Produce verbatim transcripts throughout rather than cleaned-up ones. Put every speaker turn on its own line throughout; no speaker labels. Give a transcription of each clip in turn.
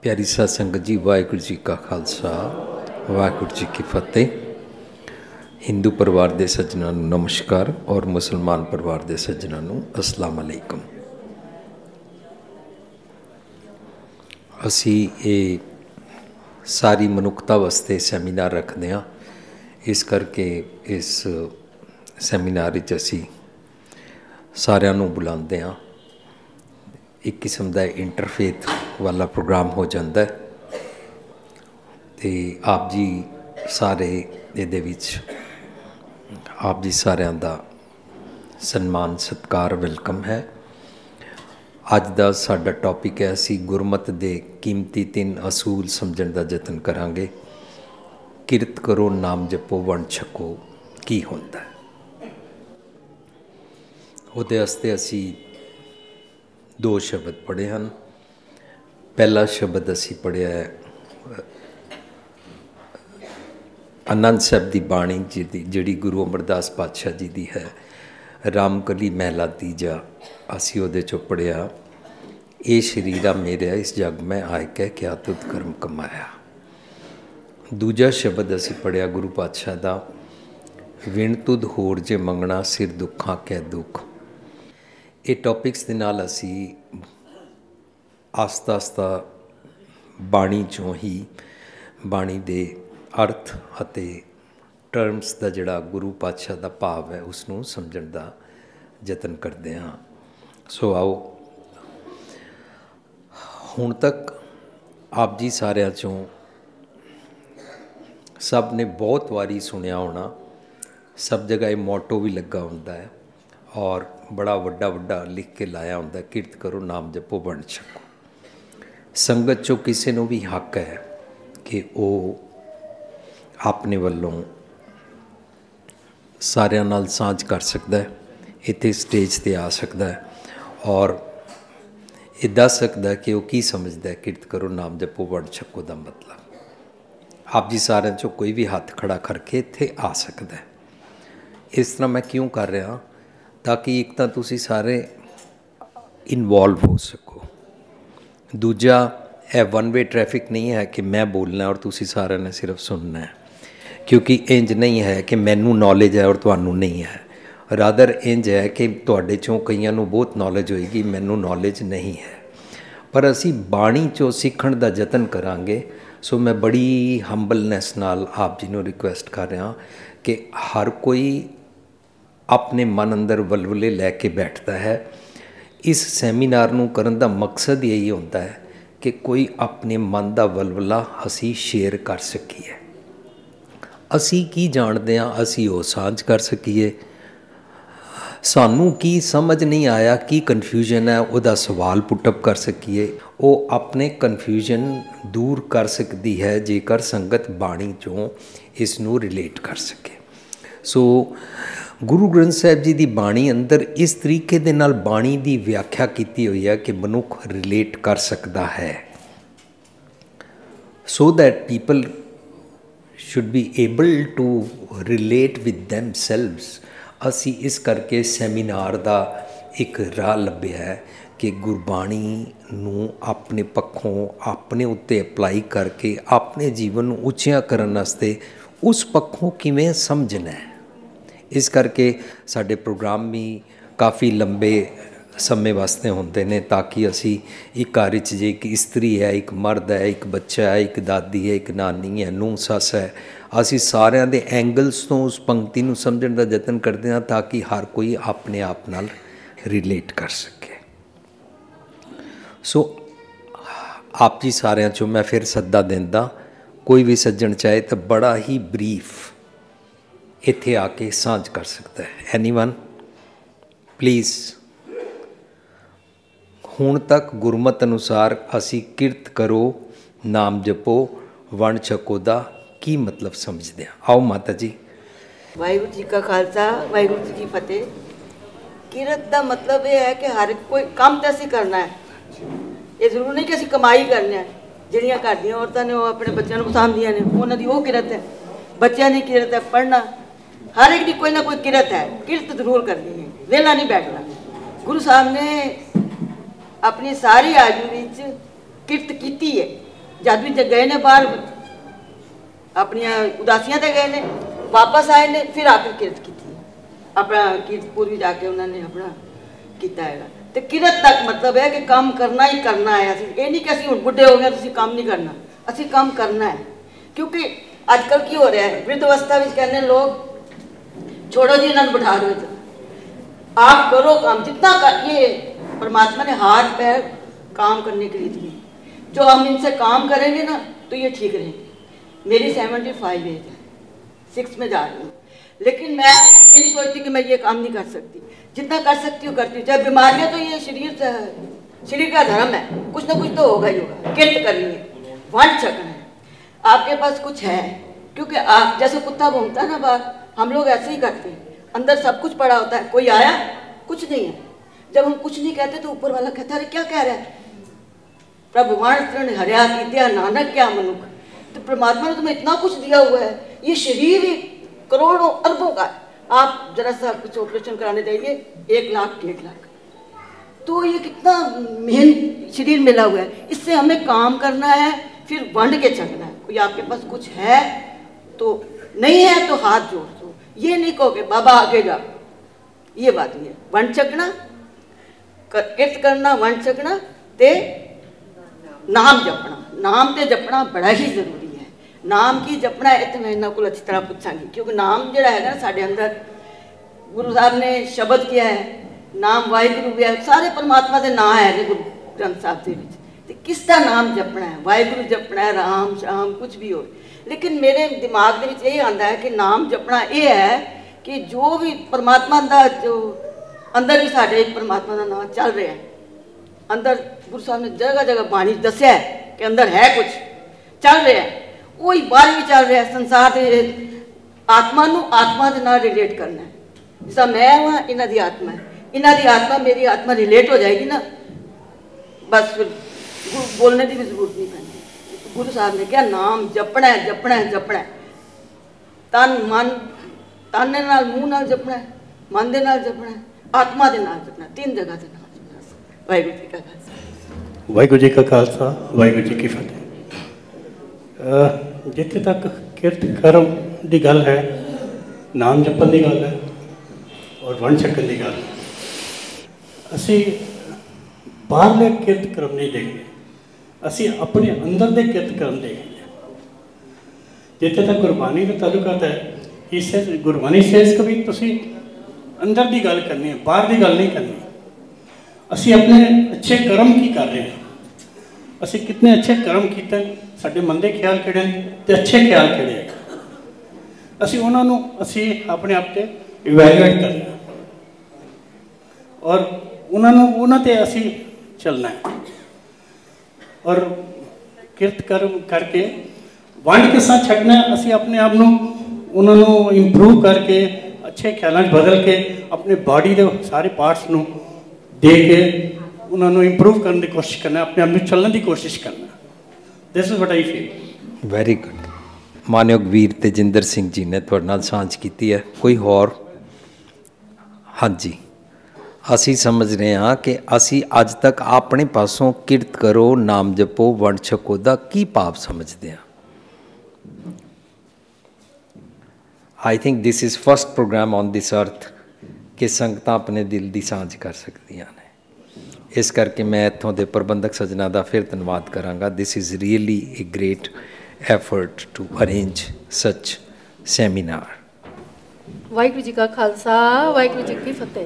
प्यारी साध संगत जी, वाहिगुरू जी का खालसा वाहिगुरू जी की फतेह। हिंदू परिवार के सज्जनों को नमस्कार और मुसलमान परिवार के सज्जनों को अस्सलाम वालेकुम। असी ये सारी मनुखता वास्ते सैमीनार रखते हैं, इस करके इस सैमीनार विच असी सारिਆਂ ਨੂੰ बुलाते हैं। एक किस्म का इंटरफेथ वाला प्रोग्राम हो जाता है तो आप जी सारे ये विच आप जी सारिਆਂ ਦਾ सन्मान सत्कार वेलकम है। अज का साडा टॉपिक है, असी गुरमत के कीमती तीन असूल समझण का यतन करांगे। किरत करो, नाम जपो, वंड छको की होंदा है। उहदे वास्ते असी दो शब्द पढ़े हैं। पहला शब्द असी पढ़िया है आनंद साहब की बाणी जी दी, जिहड़ी गुरु अमरदास पातशाह जी की है, रामकली महला तीजा। असी उहदे चों पढ़िया, ये शरीरा मेरा इस जग में आए कह क्या तुद कर्म कमाया। दूजा शब्द असी पढ़िया गुरु पातशाह का, विण तुद होर जे मंगना सिर दुखा कै दुख। ये टॉपिक्स के नाल असी आस्ता आस्ता बाणी चों ही बाणी दे अर्थ अते टर्म्स का जिहड़ा गुरु पातशाह का भाव है उसनूं समझण का यतन करते हैं। सो आओ, हुण तक आप जी सारिਆਂ चों सब ने बहुत वारी सुनिया होना, सब जगह ये मोटो भी लगा होंदा है और बड़ा वड्डा वड्डा लिख के लाया होंदा, किरत करो, नाम जपो, वंड छको। संगत चो किसी को भी हक है कि वो अपने वालों सारिਆਂ नाल सांझ कर सकता है, इत्थे स्टेज ते आ सकता है और ये दस सकता है कि वो की समझदा है किरत करो, नाम जपो, वंड छको का मतलब। आप जी सारिਆਂ चो कोई भी हाथ खड़ा करके इत्थे आ सकता है। इस तरह मैं क्यों कर रहा, ताकि एक तो तुसी सारे इनवॉल्व हो सको, दूजा है वन वे ट्रैफिक नहीं है कि मैं बोलना और तुसी सारे ने सिर्फ सुनना है, क्योंकि इंज नहीं है कि मैनू नॉलेज है और तुहानू नहीं है। रादर इंज है कि तुहाडे चों कईयां नू बहुत नॉलेज होएगी, मैनू नॉलेज नहीं है। पर असी बाणी चों सीखण दा यतन करांगे। सो मैं बड़ी हंबलनैस नाल आप जी नू रिक्वेस्ट कर रहा कि हर कोई अपने मन अंदर वलवले लैके बैठता है। इस सैमीनार नू करन दा मकसद यही होता है कि कोई अपने मन दा वलवला असी शेयर कर सकीए, असी की जानते हैं असी वो सांझ कर सकीए। सानू की समझ नहीं आया, की कन्फ्यूजन है, वह सवाल पुटअप कर सकीए। वो अपने कन्फ्यूजन दूर कर सकती है जेकर संगत बाणी चों इसनू रिलेट कर सके। सो गुरु ग्रंथ साहिब जी की बाणी अंदर इस तरीके दे नाल बाणी की व्याख्या की हुई है कि मनुख रिलेट कर सकता है, so that people should be able to relate with themselves. असी इस करके सैमीनार का एक राह लभ्या है कि गुरबाणी नू अपने पक्षों अपने उत्ते अपलाई करके अपने जीवन नू उच्चिया करन वास्ते उस पक्षों किवें समझना है। इस करके साडे प्रोग्राम भी काफ़ी लंबे समय वास्ते होंदे ने, ताकि असी एक घर च जे एक इस्त्री है, एक मर्द है, एक बच्चा है, एक दादी है, एक नानी है, नूंह सस है, असी सारिਆਂ दे एंगल्स तो उस पंक्ति नू समझण दा यतन करते हैं ताकि हर कोई अपने आप नाल रिलेट कर सके। सो आप जी सारिਆਂ चों मैं फिर सद्दा देंदा, कोई भी सज्जण चाहे तो बड़ा ही ब्रीफ इत्थे आके सांझ कर सकता है। Anyone please. हुण तक गुरमत अनुसार असी किरत करो, नाम जपो, वंड छको दा की मतलब समझते हैं। आओ माता जी।
वाहिगुरू जी का खालसा वाहिगुरू जी की फतेह। किरत का मतलब यह है कि हर कोई काम तो असी करना है, ये जरूर नहीं कि असी कमाई करना है। जिहड़ियां घर दी औरतां ने वो अपने बच्चों को सामभियां ने, उन्हां दी वो किरत है। बच्चों की किरत है पढ़ना, हर एक की कोई ना कोई किरत है, किरत जरूर करनी है, वेला नहीं बैठना। गुरु साहब ने अपनी सारी आयु विच किरत कीती है, जद भी गए ने बाहर अपनिया उदासियां ते गए ने, वापस आए ने, फिर आकर किरत की अपना कीर्तपुर भी जाके उन्होंने अपना किया है। तो किरत तक मतलब है कि काम करना ही करना है। असं ये नहीं कि असं हम बुढ़े हो गए तो काम नहीं करना, असं काम करना है। क्योंकि अजकल की हो रहा है, वृद्ध अवस्था में कहने लोग छोड़ो जी इन्होंने बिठा दो, आप करो काम जितना कर। ये परमात्मा ने हाथ पैर काम करने के लिए दिए, जो हम इनसे काम करेंगे ना तो ये ठीक रहेंगे। मेरी सेवेंटी फाइव एज है, सिक्स में जा रही हूँ, लेकिन मैं ये नहीं सोचती कि मैं ये काम नहीं कर सकती। जितना कर सकती हूँ करती हूँ। चाहे बीमारियाँ, तो ये शरीर शरीर का धर्म है, कुछ ना कुछ तो होगा ही होगा। किरत करनी है, वंड छकना है। आपके पास कुछ है, क्योंकि आप जैसे कुत्ता भौंकता है ना बाहर, हम लोग ऐसे ही करते हैं। अंदर सब कुछ पड़ा होता है, कोई आया कुछ नहीं है। जब हम कुछ नहीं कहते तो ऊपर वाला कहता है क्या कह रहा है, प्रभु वण तृण हरिया कीतिया नानक क्या मनुख। तो परमात्मा ने तुम्हें इतना कुछ दिया हुआ है, ये शरीर ही करोड़ों अरबों का। आप जरा सा कुछ ऑपरेशन कराने जाइए, एक लाख डेढ़ लाख, तो ये कितना मेहनत शरीर मिला हुआ है। इससे हमें काम करना है, फिर वंड के चलना है। कोई आपके पास कुछ है तो नहीं है तो हाथ जोड़ दो, ये नहीं कहोगे बाबा आगे जा, ये बात नहीं है। वंड छकना, किरत करना, वंड छकना ते नाम जपना। नाम ते जपना बड़ा ही जरूरी। नाम की जपना है, इतना इन्हों को अच्छी तरह पूछांगी, क्योंकि नाम जो है ना साढ़े अंदर गुरु साहब ने शब्द किया है, नाम वाहिगुरु भी है, सारे परमात्मा के नाम है गुरु ग्रंथ साहब के। किसका नाम जपना है, वाहिगुरु जपना है, राम श्याम कुछ भी हो। लेकिन मेरे दिमाग में यही आता है कि नाम जपना ये है कि जो भी परमात्मा का जो अंदर भी साढ़े एक परमात्मा का नाम चल रहा है। अंदर गुरु साहब ने जगह जगह बाणी दसिया है कि अंदर है कुछ चल रहा है, वही बाहर भी चल रहा है। संसार के आत्मा नू आत्मा के नाल रिलेट करना है। जिसा मैं हाँ इन्हों की आत्मा है, इन्हों की आत्मा मेरी आत्मा रिलेट हो जाएगी ना, बस फिर बोलने की भी जरूरत नहीं पैनी। गुरु साहब ने क्या नाम जपना है, जपना है, जपना है। तन मन, तन दे नाल मूँह नाल जपना है, मन दे नाल जपना है, आत्मा दे नाल जपना है, तीन जगह के नाल जपना। वाहिगुरू जी का खालसा,
वाहिगुरू जी का खालसा, वाहिगुरू जी की फतेह। जिथे तक किरत कर्म की गल है, नाम जपन की गल है और वंड छकन की गल, असी बाहरले किरत कर्म नहीं देखते, असी अपने अंदर के किरत कर्म देखते हैं। जिथे तक गुरबाणी का ताल्लुकात है, इसे गुरबाणी सेज कभी तुसी अंदर की गल करनी है, बाहर की गल नहीं करनी। असी अपने अच्छे कर्म की कर रहे हैं, असी कितने अच्छे कर्म किए, साढ़े मंदे ख्याल किहड़े ते अच्छे ख्याल किहड़े है, असी उन्हां नूं असी अपने आप से इवैल्यूएट करना और उन्हां नूं उन्हां ते असी चलना है। और किरत कर्म करके वंड किस तरह छकना है, असी अपने आप नूं उन्हां नूं इंप्रूव करके अच्छे ख्यालों बदल के अपने बॉडी के सारे पार्ट्स नूं दे के उन्होंने इंप्रूव करने की कोशिश करना, अपने आप में चलने की कोशिश करना। This is what I feel.
Very good. मानयोग वीर तेजिंदर सिंह जी ने तुहाडे नाल सांझ की है। कोई होर? हाँ जी, असी समझ रहे हाँ कि असी अज तक अपने पासों किरत करो, नाम जपो, वंड छको दा की भाव समझते हैं। I think this is first program on this earth कि संगत अपने दिल की सांझ कर सकदियां ने। इस करके मैं इत्थों के प्रबंधक सज्जना का फिर धन्यवाद कराँगा। This is really a great effort to arrange such seminar.
Waheguru ji का खालसा, वाहिगुरू जी की फतेह।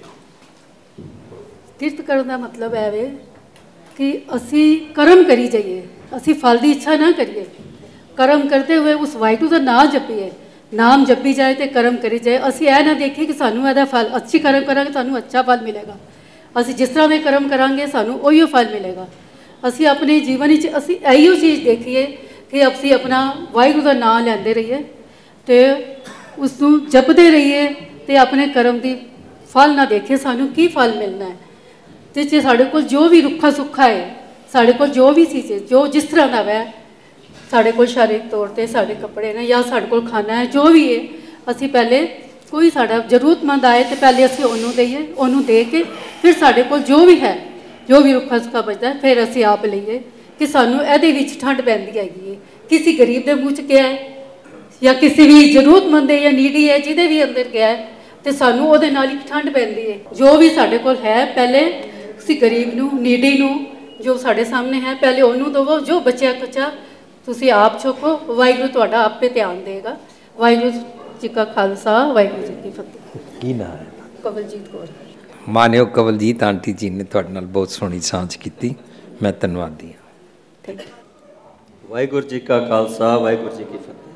किरत करने का मतलब है वे कि असी कर्म करी जाइए, असी फल की इच्छा ना करिए। कर्म करते हुए उस वाहिगुरू का नाम जपीए, नाम जपी जाए तो कर्म करी जाए। असी यह ना देखिए कि सानू ਇਹਦਾ फल, अच्छी कर्म करांगे सानू अच्छा फल मिलेगा, असी जिस तरह के कर्म करांगे सानू उही फल मिलेगा। असी अपने जीवन में असी इहो चीज़ देखिए कि असी अपना वाहिगुरू का नाम लैंदे रहिए तो उसनू जपते रहिए तो अपने कर्म की फल ना देखिए सानू की फल मिलना है। तो जे साढ़े कोल जो भी रुखा सुखा है, साढ़े कोल जो भी चीज़ जो जिस तरह का वै, साढ़े कोल शारीरिक तौर पर साढ़े कपड़े ने या साढ़े कोल खाना है, जो भी है असी पहले कोई साढ़ा जरूरतमंद आए तो पहले असी उन्होंने दईए, उन्होंने दे के फिर साढ़े कोल जो भी है, जो भी रुखा सुखा बचता है फिर असी आप लीए। ਕਿ ਸਾਨੂੰ ਇਹਦੇ ਵਿੱਚ ਠੰਡ ਪੈਂਦੀ ਹੈਗੀ ਹੈ। ਕਿਸੇ ਗਰੀਬ ਦੇ ਮੂੰਹ 'ਚ ਗਿਆ ਹੈ ਜਾਂ ਕਿਸੇ ਵੀ ਜ਼ਰੂਰਤਮੰਦ ਹੈ ਜਾਂ ਨੀਡੀ ਹੈ, ਜਿਹਦੇ ਵੀ ਅੰਦਰ ਗਿਆ ਹੈ, ਤੇ ਸਾਨੂੰ ਉਹਦੇ ਨਾਲ ਹੀ ਠੰਡ ਪੈਂਦੀ ਹੈ। ਜੋ ਵੀ ਸਾਡੇ ਕੋਲ ਹੈ ਪਹਿਲੇ ਕਿਸੇ ਗਰੀਬ ਨੂੰ, ਨੀਡੀ ਨੂੰ, ਜੋ ਸਾਡੇ ਸਾਹਮਣੇ ਹੈ ਪਹਿਲੇ ਉਹਨੂੰ ਦੇਵੋ। ਜੋ ਬਚਿਆ ਕੁਚਾ ਤੁਸੀਂ ਆਪ ਚੁੱਕੋ, ਵਾਹਿਗੁਰੂ ਤੁਹਾਡਾ ਆਪੇ ਧਿਆਨ ਦੇਗਾ। ਵਾਹਿਗੁਰੂ ਜੀ ਕਾ ਖਾਲਸਾ, ਵਾਹਿਗੁਰੂ ਜੀ ਕੀ ਫਤਿਹ।
ਕੀ ਨਾਮ ਹੈ?
ਕਵਲਜੀਤ ਕੌਰ।
ਮਾਨਯੋਗ ਕਵਲਜੀਤ ਆਂਟੀ ਜੀ ਨੇ ਤੁਹਾਡੇ ਨਾਲ ਬਹੁਤ ਸੋਹਣੀ ਸਾਂਝ ਕੀਤੀ, ਮੈਂ ਧੰਨਵਾਦੀ ਹਾਂ।
Thank you.
ਵਾਹਿਗੁਰੂ ਜੀ ਕਾ ਖਾਲਸਾ, ਵਾਹਿਗੁਰੂ ਜੀ ਕੀ ਫਤਿਹ।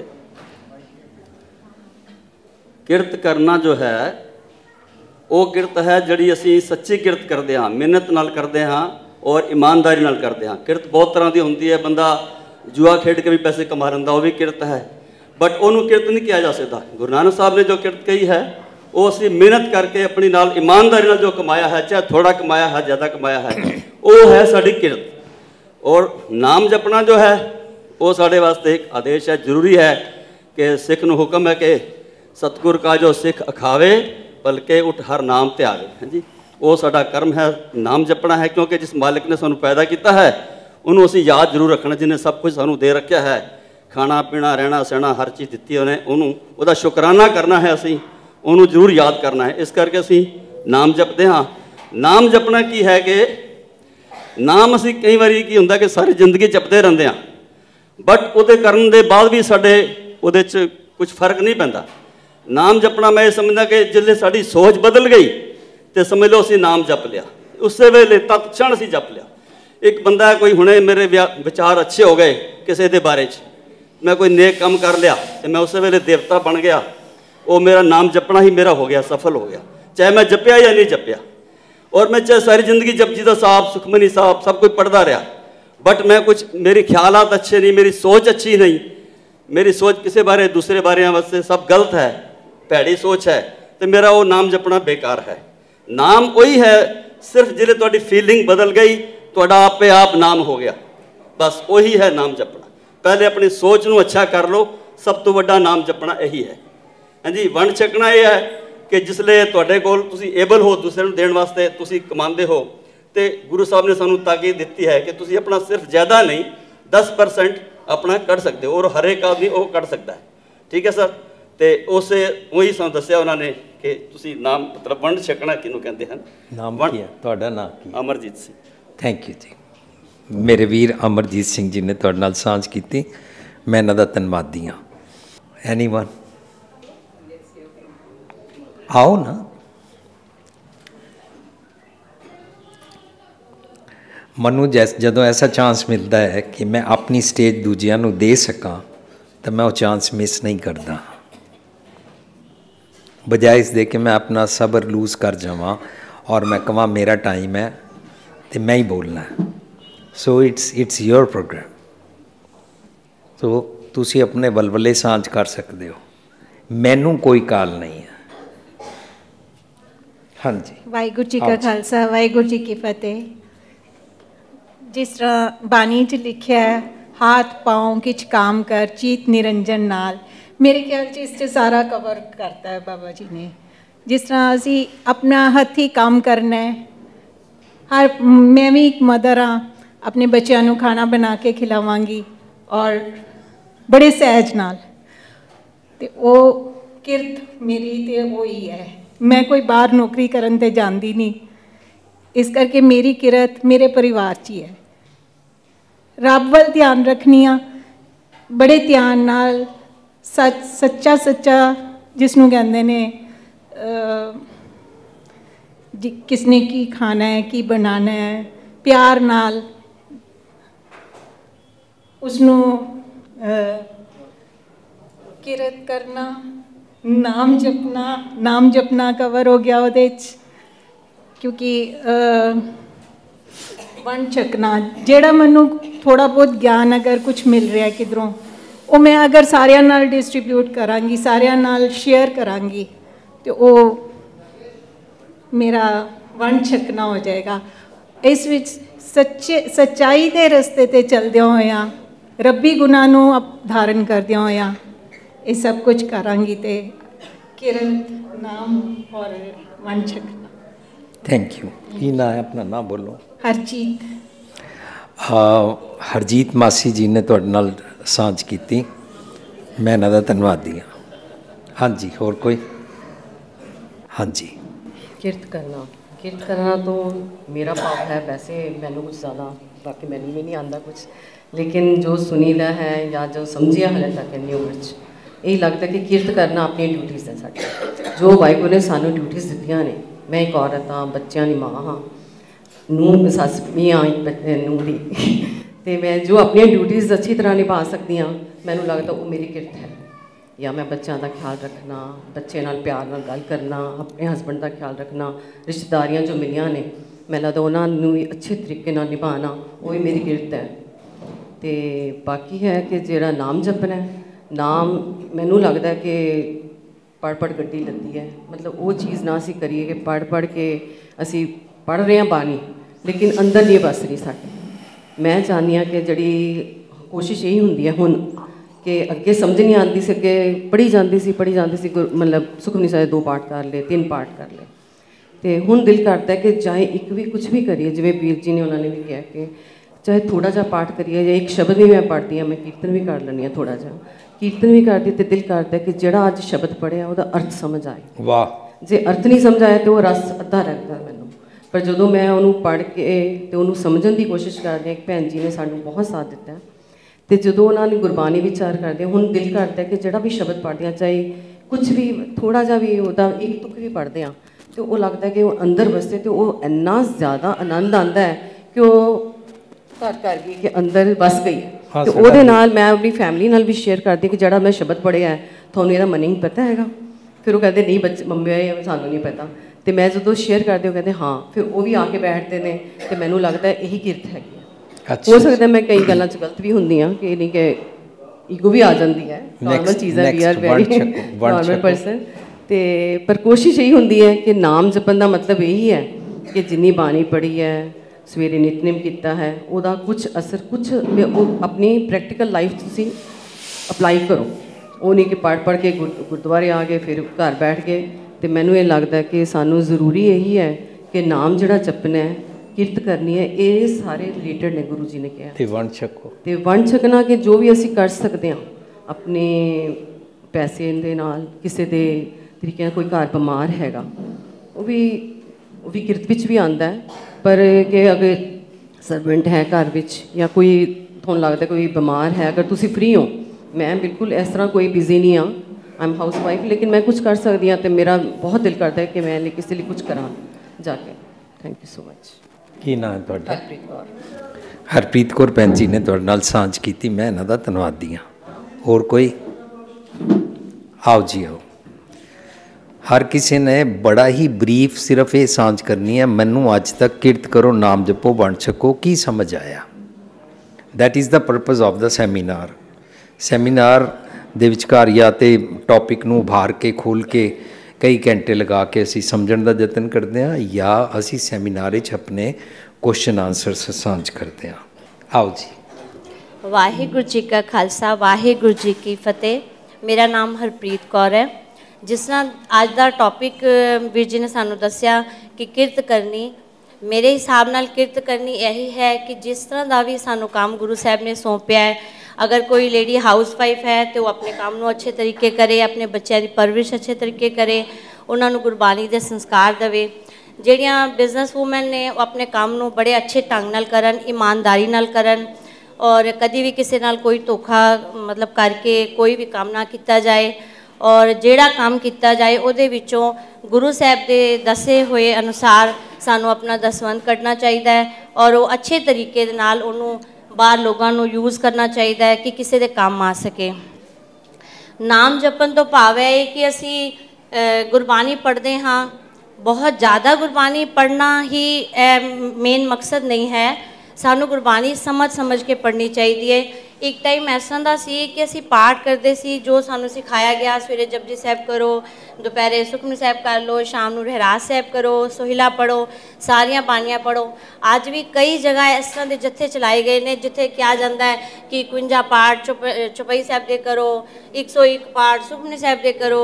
ਕਿਰਤ ਕਰਨਾ ਜੋ ਹੈ ਉਹ ਕਿਰਤ ਹੈ ਜਿਹੜੀ ਅਸੀਂ ਸੱਚੀ ਕਿਰਤ ਕਰਦੇ ਹਾਂ, ਮਿਹਨਤ ਨਾਲ ਕਰਦੇ ਹਾਂ ਔਰ ਇਮਾਨਦਾਰੀ ਨਾਲ ਕਰਦੇ ਹਾਂ। ਕਿਰਤ ਬਹੁਤ ਤਰ੍ਹਾਂ ਦੀ ਹੁੰਦੀ ਹੈ, ਬੰਦਾ ਜੂਆ ਖੇਡ ਕੇ ਵੀ ਪੈਸੇ ਕਮਾ ਲੈਂਦਾ, ਉਹ ਵੀ ਕਿਰਤ ਹੈ, ਬਟ ਉਹਨੂੰ ਕਿਰਤ ਨਹੀਂ ਕਿਹਾ ਜਾ ਸਕਦਾ। ਗੁਰੂ ਨਾਨਕ ਸਾਹਿਬ ਨੇ ਜੋ ਕਿਰਤ ਕਹੀ ਹੈ ਉਹ ਅਸੀਂ ਮਿਹਨਤ ਕਰਕੇ ਆਪਣੀ ਨਾਲ ਇਮਾਨਦਾਰੀ ਨਾਲ ਜੋ ਕਮਾਇਆ ਹੈ, ਚਾਹੇ ਥੋੜਾ ਕਮਾਇਆ ਹੈ ਜ਼ਿਆਦਾ ਕਮਾਇਆ ਹੈ, ਉਹ ਹੈ ਸਾਡੀ ਕਿਰਤ। ਔਰ ਨਾਮ ਜਪਣਾ ਜੋ ਹੈ ਉਹ ਸਾਡੇ ਵਾਸਤੇ ਇੱਕ ਆਦੇਸ਼ ਹੈ, ਜ਼ਰੂਰੀ ਹੈ ਕਿ ਸਿੱਖ ਨੂੰ ਹੁਕਮ ਹੈ ਕਿ ਸਤਿਗੁਰ ਕਾ ਜੋ ਸਿੱਖ ਅਖਾਵੇ ਭਲਕੇ ਉਠ ਹਰ ਨਾਮ ਤੇ ਆਵੇ। ਹਾਂਜੀ, ਉਹ ਸਾਡਾ ਕਰਮ ਹੈ, ਨਾਮ ਜਪਣਾ ਹੈ, ਕਿਉਂਕਿ ਜਿਸ ਮਾਲਿਕ ਨੇ ਸਾਨੂੰ ਪੈਦਾ ਕੀਤਾ ਹੈ ਉਹਨੂੰ ਅਸੀਂ ਯਾਦ ਜ਼ਰੂਰ ਰੱਖਣਾ, ਜਿਹਨੇ ਸਭ ਕੁਝ ਸਾਨੂੰ ਦੇ ਰੱਖਿਆ ਹੈ, ਖਾਣਾ ਪੀਣਾ ਰਹਿਣਾ ਸਹਿਣਾ ਹਰ ਚੀਜ਼ ਦਿੱਤੀ ਉਹਨੇ, ਉਹਨੂੰ ਉਹਦਾ ਸ਼ੁਕਰਾਨਾ ਕਰਨਾ ਹੈ, ਅਸੀਂ ਉਹਨੂੰ ਜ਼ਰੂਰ ਯਾਦ ਕਰਨਾ ਹੈ। ਇਸ ਕਰਕੇ ਅਸੀਂ ਨਾਮ ਜਪਦੇ ਹਾਂ। ਨਾਮ ਜਪਣਾ ਕੀ ਹੈ ਕਿ ਨਾਮ ਅਸੀਂ ਕਈ ਵਾਰੀ ਕੀ ਹੁੰਦਾ ਕਿ ਸਾਰੀ ਜ਼ਿੰਦਗੀ ਜਪਦੇ ਰਹਿੰਦੇ ਹਾਂ, ਬਟ ਉਹਦੇ ਕਰਨ ਦੇ ਬਾਅਦ ਵੀ ਸਾਡੇ ਉਹਦੇ 'ਚ ਕੁਝ ਫਰਕ ਨਹੀਂ ਪੈਂਦਾ। ਨਾਮ ਜਪਣਾ ਮੈਂ ਇਹ ਸਮਝਦਾ ਕਿ ਜਿੱਲੇ ਸਾਡੀ ਸੋਚ ਬਦਲ ਗਈ ਤੇ ਸਮਝ ਲਓ ਅਸੀਂ ਨਾਮ ਜਪ ਲਿਆ, ਉਸੇ ਵੇਲੇ ਤਤ क्षण ਅਸੀਂ ਜਪ ਲਿਆ। ਇੱਕ ਬੰਦਾ ਕੋਈ ਹੁਣੇ ਮੇਰੇ ਵਿਚਾਰ ਅੱਛੇ ਹੋ ਗਏ ਕਿਸੇ ਦੇ ਬਾਰੇ 'ਚ, ਮੈਂ ਕੋਈ ਨੇਕ ਕੰਮ ਕਰ ਲਿਆ ਤੇ ਮੈਂ ਉਸੇ ਵੇਲੇ ਦੇਵਤਾ ਬਣ ਗਿਆ, ਉਹ ਮੇਰਾ ਨਾਮ ਜਪਣਾ ਹੀ ਮੇਰਾ ਹੋ ਗਿਆ, ਸਫਲ ਹੋ ਗਿਆ, ਚਾਹੇ ਮੈਂ ਜਪਿਆ ਜਾਂ ਨਹੀਂ ਜਪਿਆ। ਔਰ ਮੈਂ ਚਾਹੇ ਸਾਰੀ ਜ਼ਿੰਦਗੀ ਜਪਜੀ ਦਾ ਸਾਹਿਬ ਸੁਖਮਨੀ ਸਾਹਿਬ ਸਭ ਕੁਝ ਪੜ੍ਹਦਾ ਰਿਹਾ, बट मैं कुछ मेरे ख्यालात अच्छे नहीं, मेरी सोच अच्छी नहीं, मेरी सोच किसी बारे दूसरे बारे वास्ते सब गलत है, भैड़ी सोच है, तो मेरा वो नाम जपना बेकार है। नाम वही है सिर्फ जिले थोड़ी फीलिंग बदल गई, थोड़ा आपे आप नाम हो गया, बस वही है नाम जपना। पहले अपनी सोच नूं अच्छा कर लो, सब तो वड्डा नाम जपना यही है। हाँ जी, वंड छकना यह है कि जिसले तुहाडे कोल तुसीं एबल हो दूसरे नूं देण वास्ते, तुसीं कमांदे हो, तो गुरु साहब ने सानू ताकीद दी है कि तुसीं अपना सिर्फ ज़्यादा नहीं दस परसेंट अपना कर सकते हो, और हर एक आदमी वो कर सकता है। ठीक है सर, तो उस वही सानू दस्सिया उन्होंने कि तुसीं नाम मतलब वंड छकना किनू कहते हैं।
नाम की है तुहाडा? नाम की?
अमरजीत सिंह।
थैंक यू जी, मेरे वीर अमरजीत सिंह जी ने तुहाडे नाल सांझ कीती, मैं इन्हां दा धन्नवादी हाँ। एनीवन आओ ना, मनु जैस जदों ऐसा चांस मिलता है कि मैं अपनी स्टेज दूजियां नूं दे सकां तो मैं वो चांस मिस नहीं करता, बजाय इस दे कि मैं अपना सब्र लूज कर जावां और मैं कहां मेरा टाइम है तो मैं ही बोलना है। So it's it's your program, तो तुसी अपने बलबले सांझ कर सकते हो, मैनू कोई काल नहीं है। हाँ जी,
वाहिगुरू जी का खालसा, वाहिगुरू जी की फतेह। जिस तरह बानी च लिखिया है, हाथ पाँव किच काम कर चीत निरंजन नाल, मेरे ख्याल से इससे सारा कवर करता है बाबा जी ने। जिस तरह असी अपना हथी काम करना है, हर मैं भी एक मदर हाँ, अपने बच्चों को खाना बना के खिलावांगी और बड़े सहज नाल, ते वो किरत मेरी ते वो ही है। मैं कोई बाहर नौकरी करन ते जाती नहीं, इस करके मेरी किरत मेरे परिवार च ही है। रब वल ध्यान रखनी आ, बड़े ध्यान नाल, सच सच्चा सच्चा जिसनों कहते ने किसने की खाना है की बनाना है, प्यार नाल उसनों किरत करना, नाम जपना, नाम जपना कवर हो गया उहदे च, क्योंकि वंड छकना जेड़ा मैनू थोड़ा बहुत ज्ञान अगर कुछ मिल रहा है किधरों, वो मैं अगर सारियां नाल डिस्ट्रीब्यूट करांगी, सारियां नाल शेयर करांगी, तो वो मेरा वंड छकना हो जाएगा। इस विच सच्चे सच्चाई के रस्ते ते चलदे होया, रब्बी गुनाह नूं धारण करदे होया ये सब कुछ करांगी, ते किरत नाम और वंड छकना।
Thank you. की ना है अपना नाम बोलो?
हरजीत।
हरजीत मासी जी ने तुहाडे नाल सांझ कीती, मैं इन्हां दा धन्नवादी हाँ। हाँ जी, होर कोई? हाँ जी।
किरत करना, किरत करना तो मेरा भाव है। वैसे मैनू कुछ ज़्यादा बाकी मैनू भी नहीं आता कुछ, लेकिन जो सुनीदा है या जो समझिया हाले तक इन्नी उम्र च यही लगता कि किरत करना अपनी ड्यूटीज़ है साडी, जो वाहिगुरू ने सानू ड्यूटीज़ दित्तियां ने। मैं एक औरत हाँ, बच्चों की माँ हाँ, नूह सस भी हाँ एक नूह दी तो मैं जो अपनी ड्यूटीज़ अच्छी तरह निभा सकती हाँ, मैनू लगता वो मेरी किरत है। या मैं बच्चों का ख्याल रखना, बच्चे नाल प्यार नाल गल करना, अपने हसबैंड का ख्याल रखना, रिश्तेदारियां जो मिलियां ने मैं लगता उन्होंने भी अच्छे तरीके नाल निभाना, वो भी मेरी किरत है। तो बाकी है कि जिहड़ा नाम जपना है, नाम मैनू लगता है कि पढ़ पढ़ गड्डी लद्दी है, मतलब वो चीज़ ना असी करिए कि पढ़ पढ़ के असी पढ़ रहे हैं बानी लेकिन अंदर नहीं बस रही साडी। मैं चाहती हाँ कि जिहड़ी कोशिश यही होंदी है हुण कि अगे समझ नहीं आती सी, अगे पढ़ी जाती सी पढ़ी जाती सी मतलब सुखमनी साहिब दो पाठ कर ले, तीन पाठ कर ले, तो हुण दिल करता है कि चाहे एक भी कुछ भी करिए, जिवें वीर जी ने उन्होंने भी कहा कि चाहे थोड़ा जा पाठ करिए या एक शब्द भी मैं पढ़ती हाँ, मैं कीर्तन भी कर लैनी हाँ, थोड़ा जा कीर्तन भी करती तो दिल करता है कि जिहड़ा अज शब्द पढ़िया वह अर्थ समझ आए।
वाह।
जे अर्थ नहीं समझ आया तो वो रस अद्धा रखता मैनू, पर जो मैं उन्होंने पढ़ के तो उन्होंने समझने की कोशिश करती एक भैन जी ने सानू बहुत साथ दिता है। तो जो उन्होंने गुरबानी विचार करते हुण दिल करता है कि जोड़ा भी शब्द पढ़ते हैं, चाहे कुछ भी थोड़ा जा भी वह एक तुक भी पढ़ते हैं, तो वो लगता है कि वो अंदर बसते तो वो इन्ना ज़्यादा आनंद आता है कि वो घर कर गई कि अंदर बस गई है।
हाँ,
तो वो मैं अपनी फैमिली नाल भी शेयर करती कि जोड़ा मैं शब्द पढ़िया है थोड़ा यदा मनींग पता है। फिर वो कहते नहीं बच्चे मम्मी सानू नहीं पता, तो मैं जो शेयर करती कहते हाँ, फिर वो भी आके बैठते हैं, तो मैनू लगता है यही किरत हैगी।
अच्छा,
हो सकता है मैं कई गल्लां च गलत भी होंदी हाँ कि नहीं कि ईगो भी आ जाती है, नॉर्मल चीज़ है, we are very normal person. तो पर कोशिश यही होंदी है कि नाम जपन का मतलब यही है कि जिन्नी बाणी पढ़ी है, सवेरे नितनेम किया है, वह कुछ असर कुछ अपनी प्रैक्टिकल लाइफ तुसीं अपलाई करो। वो नहीं कि पढ़ पढ़ के गुरुद्वारे आ गए फिर घर बैठ गए। तो मैनू ये लगता है कि सानू ज़रूरी यही है कि नाम जिहड़ा जपना है, किरत करनी है, ये सारे रिलेटेड ने। गुरु जी ने कहा
ते वंड छको, ते
वंड छकना कि जो भी असी कर सकते हैं अपने पैसे दे नाल, किसी के तरीके कोई घर बीमार हैगा वो भी वो भी किरत विच भी आंदा है। पर कि अगर सर्वेंट है घर विच या कोई तुहानू लगता कोई बीमार है, अगर तुसी फ्री हो, मैं बिल्कुल इस तरह कोई बिजी नहीं हाँ, आई एम हाउस वाइफ, लेकिन मैं कुछ कर सकती हाँ, तो मेरा बहुत दिल करता है कि मैं किसी लिए कुछ करा जाके। Thank you so much.
की नाम है तुहाडा?
हरप्रीत कौर।
हरप्रीत कौर भैन जी ने तुहाडे नाल सांझ कीती, मैं इन्हां दा धन्नवादी हाँ। होर कोई? आओ जी आओ। हर किसी ने बड़ा ही ब्रीफ सिर्फ ये सांझ करनी है, मैनू अज तक किरत करो नाम जपो वंड छको की समझ आया। That is the purpose of the seminar. Seminar दे विचकार या तो टॉपिक नू उभार के खोल के कई घंटे लगा के असी समझण दा यतन करते हैं, या असी सैमीनार च अपने क्वेश्चन आंसर सांझ करते हैं। आओ जी।
वाहिगुरू जी का खालसा, वाहिगुरू जी की फतेह। मेरा नाम हरप्रीत कौर है। जिस तरह अज का टॉपिक वीर जी ने सानू दस्या कि किरत करनी, मेरे हिसाब नाल किरत करनी यही है कि जिस तरह का भी सानू काम गुरु साहब ने सौंपया है, अगर कोई लेडी हाउस वाइफ है तो वो अपने काम को अच्छे तरीके करे, अपने बच्चों की परवरिश अच्छे तरीके करे, उन्होंने गुरबाणी के संस्कार देवे। ਜਿਹੜੀਆਂ बिजनेस वूमैन ने वो अपने काम को बड़े अच्छे ढंग नाल करन, ईमानदारी नाल करन, और कभी भी किसी नाल कोई धोखा मतलब करके कोई भी काम ना किया जाए, और जिहड़ा काम किया जाए उहदे विचों गुरु साहब के दसे हुए अनुसार सानू अपना दसवंध कढ़ना चाहिए, और वो अच्छे तरीके दे नाल उन्होंने बाहर लोगों को यूज़ करना चाहिए कि किसी के काम आ सके। नाम जपन तो भाव है कि असी गुरबाणी पढ़ते हाँ, बहुत ज़्यादा गुरबाणी पढ़ना ही मेन मकसद नहीं है, सानू गुरबाणी समझ समझ के पढ़नी चाहिए। एक टाइम ऐसा दा सी कि असी पाठ करते सी, जो सानू सिखाया गया, सवेरे जपजी साहब करो, दोपहरे सुखमनी साहब कर लो, शाम को रहरास साहब करो, सोहिला पढ़ो, सारिया बाणियाँ पढ़ो। अज भी कई जगह इस तरह के जत्थे चलाए गए हैं जिथे कहा जाता है कि इकवंजा पाठ चुप चौपाई साहब के करो, एक सौ एक पाठ सुखमनी साहब के करो,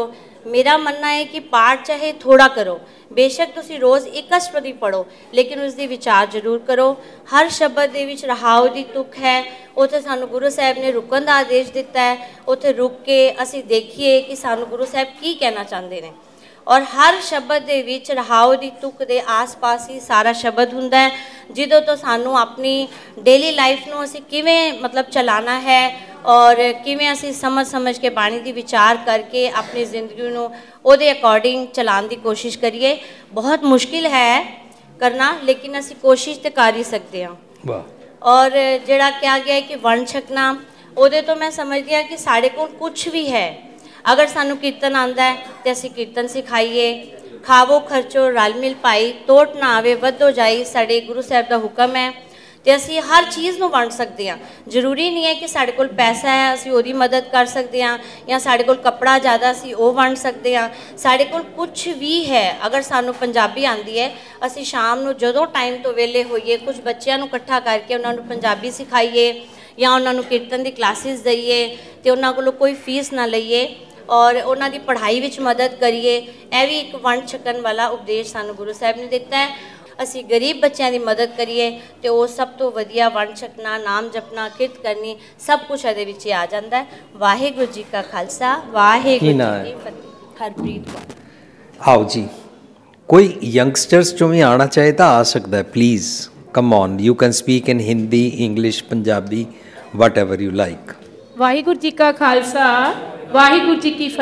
मेरा मानना है कि पाठ चाहे थोड़ा करो, बेशक तुसी रोज़ एक अष्टपदी पढ़ो, लेकिन उसकी विचार जरूर करो। हर शब्द दे विच रहाओ की तुक है, उत्थे सानू गुरु साहब ने रुकन का आदेश दिता है, उत्थे रुक के असी देखिए कि सानू गुरु साहब की कहना चाहते हैं। और हर शब्द दे विच रहाओ की तुक दे आस पास ही सारा शब्द हुंदा है, जिदों तो सानू अपनी डेली लाइफ नू असी किवें मतलब चलाना है और किवें असी समझ समझ के बाणी दी विचार करके अपनी जिंदगी नू उहदे अकॉर्डिंग चलाने की कोशिश करिए। बहुत मुश्किल है करना, लेकिन असी कोशिश तो कर ही सकते हैं। और जिहड़ा कहा गया है कि वंड छकना, उहदे तो मैं समझदी हां कि साढ़े कोल कुछ भी है। अगर सानू कीर्तन आंदा है तो असी कीर्तन सिखाइए, खावो खर्चो रल मिल पाई, तोट ना आवे वधो जाई, साडे गुरु साहब का हुक्म है। तो असी हर चीज़ नूं वंड सकते हैं। जरूरी नहीं है कि साढ़े कोल पैसा है असी उहदी मदद कर सकते हैं, या साढ़े कोल कपड़ा ज़्यादा असी वो वंड सकते हैं। साढ़े कोल कुछ भी है, अगर सानू पंजाबी आंदी है, असी शाम नूं जदों टाइम तो वेले होइए कुछ बच्चों नूं इकट्ठा करके उन्होंने पंजाबी सिखाइए या उन्होंने कीर्तन की क्लासिस दईए, तो उन्होंने कोलों कोई फीस ना लईए और उन्हों की पढ़ाई विच मदद करिए। यह भी एक वंड छकन वाला उपदेश सानू गुरु साहब ने दिता है। असी गरीब बच्चों की मदद करिए तो वो सब तो वधिया वंड छकना, नाम जपना, किरत करनी सब कुछ ये विच आ जाता है। वाहिगुरू जी का खालसा, वाहिगुरू जी की फतेह। हरप्रीत कौर।
आओ जी, कोई यंगस्टर्स जो भी आना चाहे तो आ सकता है। Please come on, you can speak in Hindi, English, Punjabi, whatever you like.
Waheguru ji का खालसा, वाहिगुरू जी की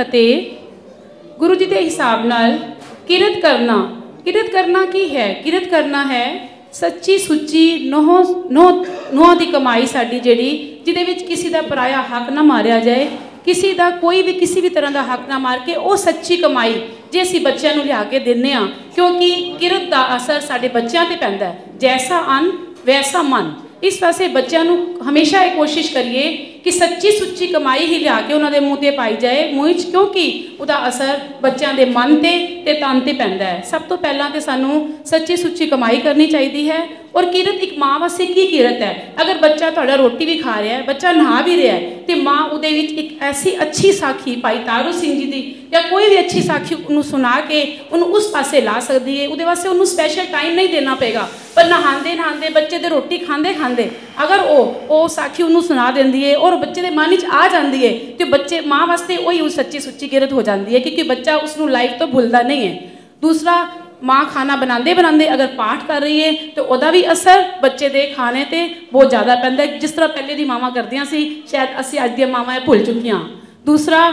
फतेह। गुरु जी के हिसाब नाल किरत करना, किरत करना की है? किरत करना है सच्ची सुच्ची नोह नोह नोह की कमाई साड़ी जिहड़ी जिहदे विच किसी का पराया हक ना मारिया जाए, किसी का कोई भी किसी भी तरह का हक ना मार के वो सच्ची कमाई जे असी बच्चों को लिया के देने आ, क्योंकि किरत का असर साडे बच्चों पर पैंदा है। जैसा अन्न वैसा मन। इस वास्ते बच्चों को हमेशा ये कोशिश करिए कि सच्ची सुच्ची कमाई ही लिया के उन्होंने मूँह से पाई जाए मूँह च, क्योंकि उसका असर बच्चों के मन से ते तन से पैंदा है। सब तो पहला तो सानू सच्ची सुच्ची कमाई करनी चाहिए है। और किरत एक माँ वास्ते की किरत है? अगर बच्चा थोड़ा रोटी भी खा रहा है, बच्चा नहा भी रहा है, तो माँ उहदे विच एक ऐसी अच्छी साखी भाई तारू सिंह जी की या कोई भी अच्छी साखी उन्होंने सुना के उन्होंने उस पासे ला सकती है। उहदे वास्ते उन्होंने स्पैशल टाइम नहीं देना पेगा, पर नहाते नहाते बच्चे दे रोटी खाते खाते अगर वो वो साखी उन्होंने सुना देंदी है और बच्चे के मन च आ जाती है, तो बच्चे माँ वास्ते वही सच्ची सुच्ची किरत हो जाती है, क्योंकि बच्चा उसनों लाइफ तो भूलता नहीं है। दूसरा, माँ खाना बनाते बनाते अगर पाठ कर रही है तो वह भी असर बच्चे के खाने पर बहुत ज़्यादा पैंदा है, जिस तरह पहले दी मावां करदियां सी, शायद असी अज दी मावां भुल चुकियां। दूसरा,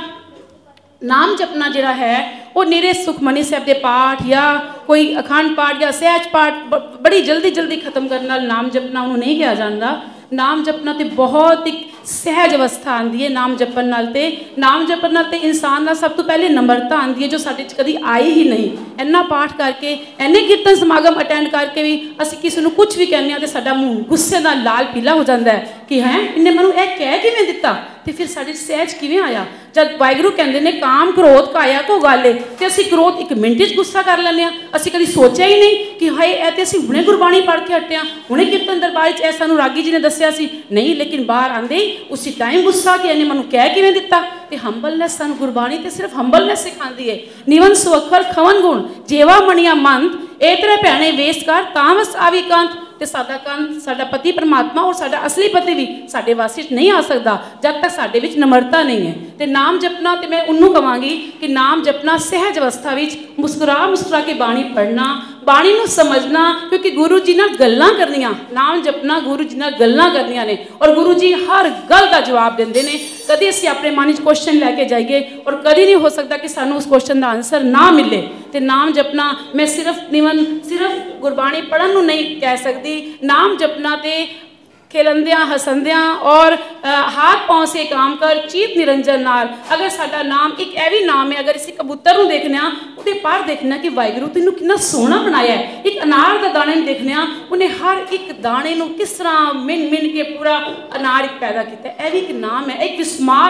नाम जपना जिहड़ा है वो निरे सुखमनी साहब के पाठ या कोई अखंड पाठ या सहज पाठ बड़ी जल्दी जल्दी खत्म करने नाल नाम जपना उन्होंने नहीं कहा जाता। नाम जपना तो बहुत एक सहज अवस्था आती है। नाम जपन नाल ते नाम जपन नाल ते इंसान का सब तो पहले नम्रता आती है, जो साडे च कदी आई ही नहीं। इन्ना पाठ करके इन्ने कीर्तन समागम अटेंड करके भी असी किसी को कुछ भी कहने तो साडा मूँह गुस्से का लाल पीला हो जाता है कि हैं इन्हें मैनू यह कह किवें दिता, तो फिर साडे सहज किवें आया। जब वाहिगुरू कहते हैं काम क्रोध काया को गाले, तो असी क्रोध एक मिनट च गुस्सा कर लें। असी कभी सोचा ही नहीं कि हाय ए तो असी हुणे गुरबाणी पढ़ के हटे, हुणे कीर्तन दरबार च ऐसा रागी जी ने दसिया सी नहीं, लेकिन बाहर आंदे ही उसी टाइम गुस्सा कि इन्हें मैनू कह किवें दिता। तो हंबलनैस सानू गुरबाणी तो सिर्फ हंबलनैस सिखाती है। निवन सुअखर खवन गुण जेवा मणिया मंत एतरे भैणे वेस्ट कर तावस आवी कंत। तो साडा कंत साडा पति परमात्मा और साडा असली पति भी साडे वासी नहीं आ सकता जब तक साडे विच नम्रता नहीं है। तो नाम जपना तो मैं उन्होंने कहांगी कि नाम जपना सहज अवस्था विच मुस्कुरा मुस्कुरा के बाणी पढ़ना, बाणी नूं समझना, क्योंकि गुरु जी नाल गल्लां करनियां। नाम जपना गुरु जी नाल गल्लां करनियां ने और गुरु जी हर गल का जवाब देंदे ने। कभी असी अपने मन च क्वेश्चन लैके जाइए और कभी नहीं हो सकता कि सानू उस क्वेश्चन का आंसर ना मिले। तो नाम जपना मैं सिर्फ निवन सिर्फ गुरबाणी पढ़न नूं नहीं कह सकती। नाम जपना ते खेलंदियां हसंदियां और आ, हाथ पाँव से काम कर चीत निरंजन नाल। अगर साडा नाम एक ए भी नाम है, अगर इसी कबूतर को देखने उसे पर देखना कि वाहिगुरू तेनू कितना सोहना बनाया है। एक अनार का दाने देखने उन्हें हर एक दाने को किस तरह मिन मिन के पूरा अनार एक पैदा किया। यह भी एक नाम है, एक विस्माद है।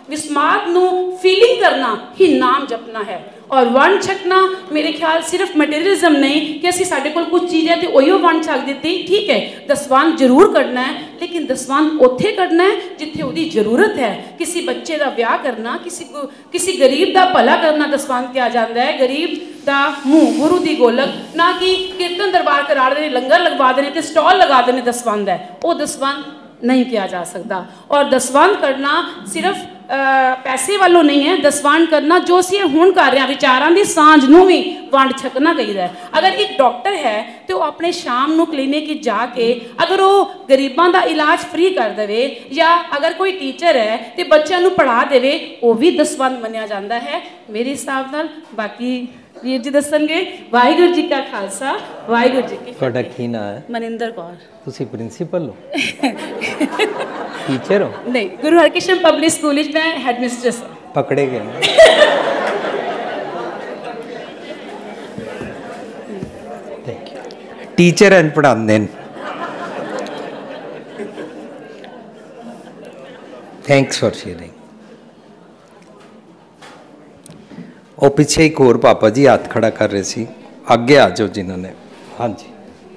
विस्मात नू फीलिंग करना ही नाम जपना है। और वंड छकना मेरे ख्याल सिर्फ मटेरियलिज्म नहीं कि असी साढ़े कोल कुछ चीज़ है तो उहिओ वंड छक दी, ठीक है दसवंध जरूर करना है, लेकिन दसवंध उत्थे करना है जिथे उसकी जरूरत है। किसी बच्चे का ब्याह करना, किसी किसी गरीब का भला करना दसवंध किया जाता है। गरीब का मुँह गुरु की गोलक, ना कि कीर्तन दरबार करा देने, लंगर लगवा देने ते स्टॉल लगा देने दसवंध है, वो दसवंध नहीं किया जा सकता। और दसवंध करना सिर्फ आ, पैसे वालों नहीं है, दसवंध करना जो असीं हुण कर रहे हैं विचारां दी सांझ नूं भी वंड छकना चाहिए। अगर एक डॉक्टर है तो अपने शाम नूं क्लीनिक जाके अगर वो गरीबां दा इलाज फ्री कर देवे, या अगर कोई टीचर है तो बच्चों नूं पढ़ा देवे, वो भी दसवंध मन्निया जाता है मेरे हिसाब नाल। बाकी वीर जी दसणगे। वाहिगुरू जी का खालसा, वाहिगुरू जी की फतेह।
ਤੁਹਾਡਾ ਕੀ ਨਾਮ ਹੈ?
ਮਨਿੰਦਰ ਕੌਰ।
ਤੁਸੀਂ ਪ੍ਰਿੰਸੀਪਲ ਹੋ? ਟੀਚਰ ਹੋ?
नहीं, गुरु हरकृष्ण पब्लिक स्कूल में मैं हेड मिस्ट्रेस हूँ।
पकड़े गए थैंक यू। टीचर हैं पढ़ाते हैं। Thanks for sharing. और पीछे एक और पापा जी हाथ खड़ा कर रहे सी, आगे आ जाओ जिन्होंने। हाँ जी,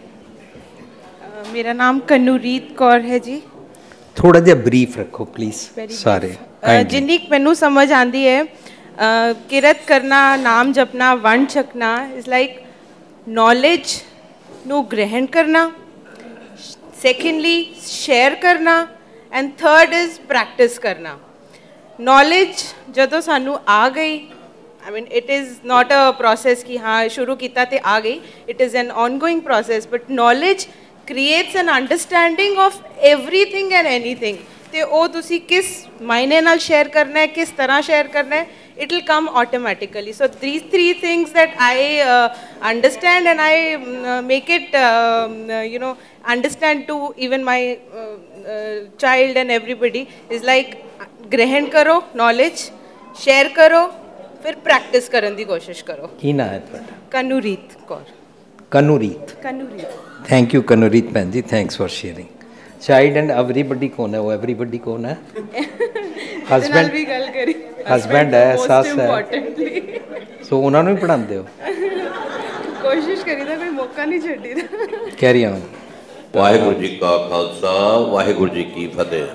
मेरा नाम कन्नूरीत कौर है जी।
थोड़ा जिहा ब्रीफ रखो प्लीज सारे।
जिन्नी मैनू समझ आती है किरत करना, नाम जपना, वंड छकना इज लाइक नॉलेज नू ग्रहण करना, सेकेंडली शेयर करना, एंड थर्ड इज प्रैक्टिस करना। नॉलेज जदों सानू आ गई, I mean it is not a process कि हाँ शुरू किया तो आ गई, it is an ongoing process, but knowledge creates an understanding of everything and anything. तो वो तुसी किस मायने नाल शेयर करना है, किस तरह शेयर करना है, it will come automatically. So these three things that I uh, understand, and I uh, make it uh, you know understand to even my uh, uh, child and everybody is like ग्रहण करो knowledge, share करो, फिर practice करने की कोशिश करो।
की नाम है तुम्हारा?
कन्नूरीत कौर।
कन्नूरीत।
कन्नूरीत।
थैंक यू कन्नूरीत भैन जी, thanks for sharing. Child and everybody कौन है? वो एवरीबडी कौन है? हस्बैंड भी गल करी, हस्बैंड है, सास है, सो उन्होंने भी पढ़ाते हो?
कोशिश करी था, कोई मौका नहीं छड्डी था।
Carry on.
वाहिगुरू जी का खालसा, वाहिगुरू जी की फतेह।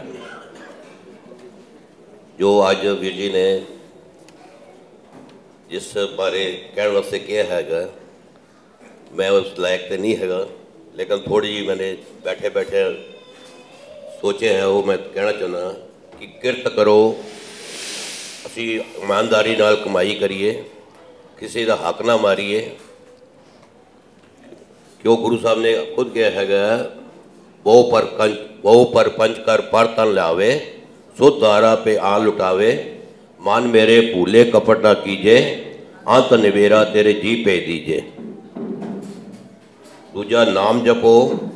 जो अज वीर जी ने जिस बारे कहने वास्ते किया हैगा, मैं उस लायक तो नहीं हैगा, लेकिन थोड़ी जी मैंने बैठे बैठे सोचे हैं, वो मैं कहना चाहना कि किरत करो, असी ईमानदारी नाल कमाई करिए, किसी का हक ना मारिए। क्यों गुरु साहब ने खुद कहा हैगा, बहु पर कंच बहु पर पंच कर पर तन लावे, सुध दारा पे आन लुटावे, मान मेरे भूले कपट ना कीजे, अंत निवेरा तेरे जी पे दीजे। दूजा नाम जपो,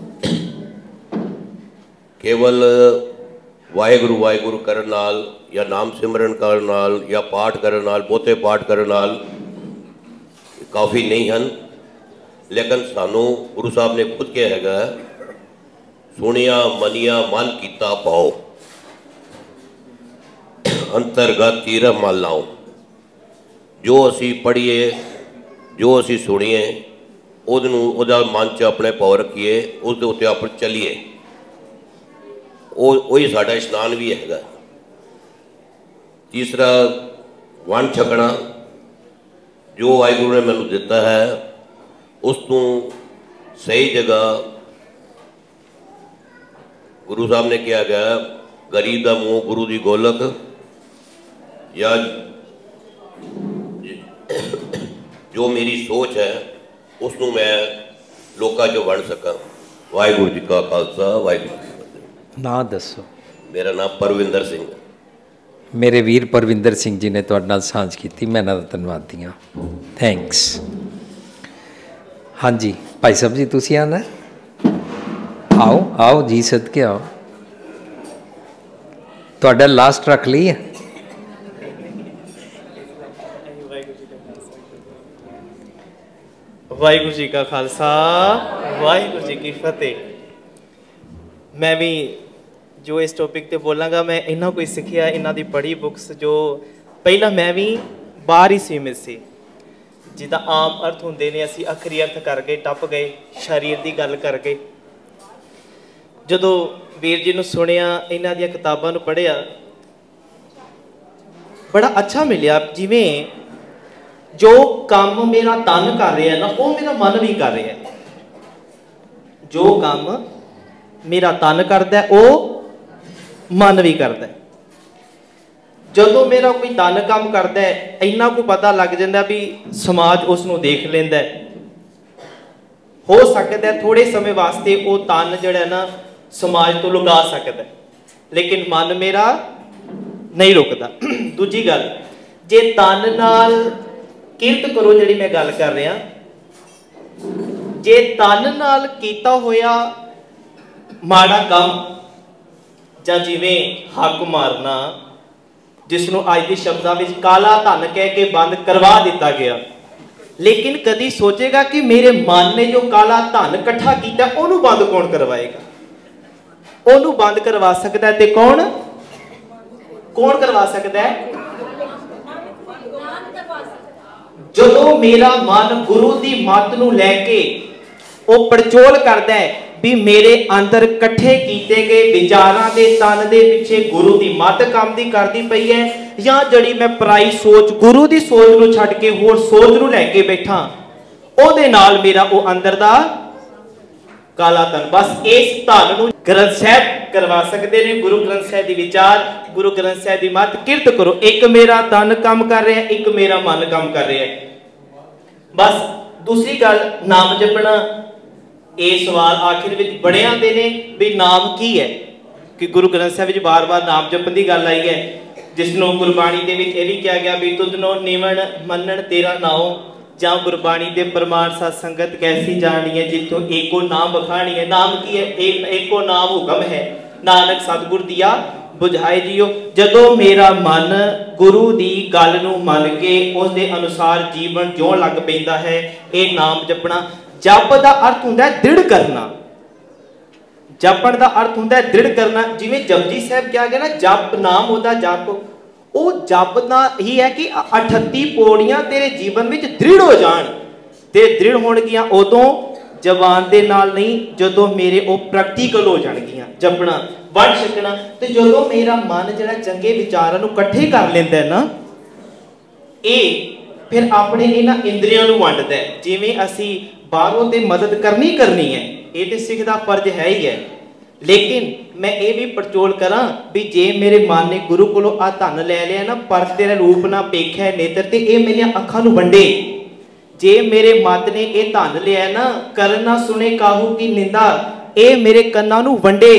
केवल वाहिगुरू वाहिगुरू करन नाल या नाम सिमरन करन नाल या पाठ करन नाल, बहुते पाठ करन नाल काफ़ी नहीं हैं, लेकिन सानू गुरु साहब ने खुद कहा हैगा, सुनिया मनिया मन कीता पाओ, अंतरगत तीर मल लाओ। जो असी पढ़िए, जो असी सुनिए, ਉਹਦਾ ਮਨ 'ਚ ਆਪਣੇ ਪਾਉ ਰੱਖੀਏ, ਉਸ ਦੇ ਉੱਤੇ ਆਪਾਂ ਚੱਲੀਏ, ਉਹ ਉਹੀ ਸਾਡਾ ਇਸ਼ਨਾਨ ਵੀ ਹੈਗਾ। ਤੀਸਰਾ ਵੰਡ ਛਕਣਾ, ਜੋ ਵਾਹਿਗੁਰੂ ਨੇ ਮੈਨੂੰ ਦਿੱਤਾ ਹੈ ਉਸ ਤੋਂ ਸਹੀ ਜਗ੍ਹਾ, ਗੁਰੂ ਸਾਹਿਬ ਨੇ ਕਿਹਾ ਗਿਆ, ਗਰੀਬ ਦਾ ਮੂੰਹ ਗੁਰੂ ਦੀ ਗੋਲਕ, ਜਾਂ ਜੋ ਮੇਰੀ ਸੋਚ ਹੈ उसनू मैं लोकां चो वंड सकां। वाहिगुरू जी का खालसा, वाहिगुरू जी की फतेह।
ना दसो।
मेरा नाम परविंदर सिंह।
मेरे वीर परविंदर सिंह जी ने तुहाडे नाल सांझ कीती, मैं इन्हां दा धन्नवादी हां, थैंक्स। हाँ जी भाई साहब जी, तुसीं आना? आओ आओ जी, सदके आओ। तुहाडा लास्ट रख ली है?
वाहिगुरू जी का खालसा, वाहिगुरू जी की फतेह। मैं भी जो इस टॉपिक ते बोलांगा मैं इन्हों कोई सीखिया इन्हों की पढ़ी बुक्स जो पहला मैं भी बाहर ही सीमित सी जिदा आम अर्थ होंगे ने असी अखरी अर्थ कर गए टप गए शरीर की गल कर गए जदों वीर जी नूं सुनिया इन्हां दियां किताबां नूं पढ़िया बड़ा अच्छा मिलिया जिवें जो काम मेरा तन कर रहा है ना वो मेरा मन भी कर रहा है जो काम मेरा तन करता है वो मन भी करता है जदों मेरा कोई तन काम करता है इन्ना को पता लग जाता भी समाज उसनों देख लेंदा है हो सकता है थोड़े समय वास्ते वो तन जिहड़ा ना समाज तो लुका सकता है लेकिन मन मेरा नहीं रुकता। दूजी गल जे तन नाल किरत करो जिहड़ी मैं गल कर रहा जे तन नाल कीता होया माड़ा काम जां जिवें हक मारना जिसनों अज के शब्दों में काला धन कह के बंद करवा दिता गया लेकिन कभी सोचेगा कि मेरे मन ने जो काला धन इकट्ठा किया उन्होंने बंद कौन करवाएगा उन्होंने बंद करवा सकता है ते कौन कौन करवा सकता है जो मेरा मन गुरु की मत नूं लैके वो पड़चोल करता है भी मेरे अंदर कट्ठे किए गए विचारां दे तन दे पिछे गुरु की मत काम दी करती पई है या जड़ी मैं पराई सोच गुरु की सोच नूं छड्ड के होर सोच नूं लैके बैठा ओहदे नाल मेरा वो अंदर दा काला धन बस इस धन नूं ग्रंथ साहब करवा सकते हैं गुरु ग्रंथ साहब की विचार गुरु ग्रंथ साहब की मत किरत करो एक मेरा तन काम कर रहा है एक मेरा मन काम कर रहा है बस। दूसरी गल नाम जपना ये सवाल आखिर में बड़े आते हैं भी नाम की है कि गुरु ग्रंथ साहब जी बार बार नाम जपन की गल आई है जिसनों गुरबाणी के भी कहा गया भी तुझनो निवण मनन तेरा नाओ जां गुरबाणी के प्रमाण सत संगत कैसी जानी है जितों एको नाम बखानी है नाम की है एक एको नाम हुक्म है नानक सतगुर दिया बुझाए जियो जदों मेरा मन गुरु की गल नूं मन के उस दे अनुसार जीवन जिउण लग पैंदा है ये नाम जपना। जप का अर्थ होंदा है दृढ़ करना जपण का अर्थ होंदा है दृढ़ करना जिवें जपजी साहब क्या गया ना जप नाम होता जप वो जपना ही है कि अठत्ती पौड़ियां तेरे जीवन में दृढ़ हो जान ते दृढ़ होणगियां उदों जबान दे नाल नहीं जदों मेरे वो प्रैक्टिकल हो जाणगियां जपना वंड छकना ते जदों मेरा मन जिहड़ा चंगे विचारां नूं इकट्ठे कर लैंदा है ना ये फिर अपने इन्हां इंद्रियां नूं वंडदा है जिवें असीं बाहरों ते मदद करनी करनी है ये तो सिख का फर्ज है ही है लेकिन मैं ये भी पड़चोल करा भी जे मेरे मन ने गुरु को आ धन लै लिया ना पर तेरा रूप ना पेखा नेत्र ते ये मेरी अखां नूं वंडे जे मेरे मत ने ये धन लिया ना करन ना सुने काहू की निंदा ये मेरे कन्नां नूं वंडे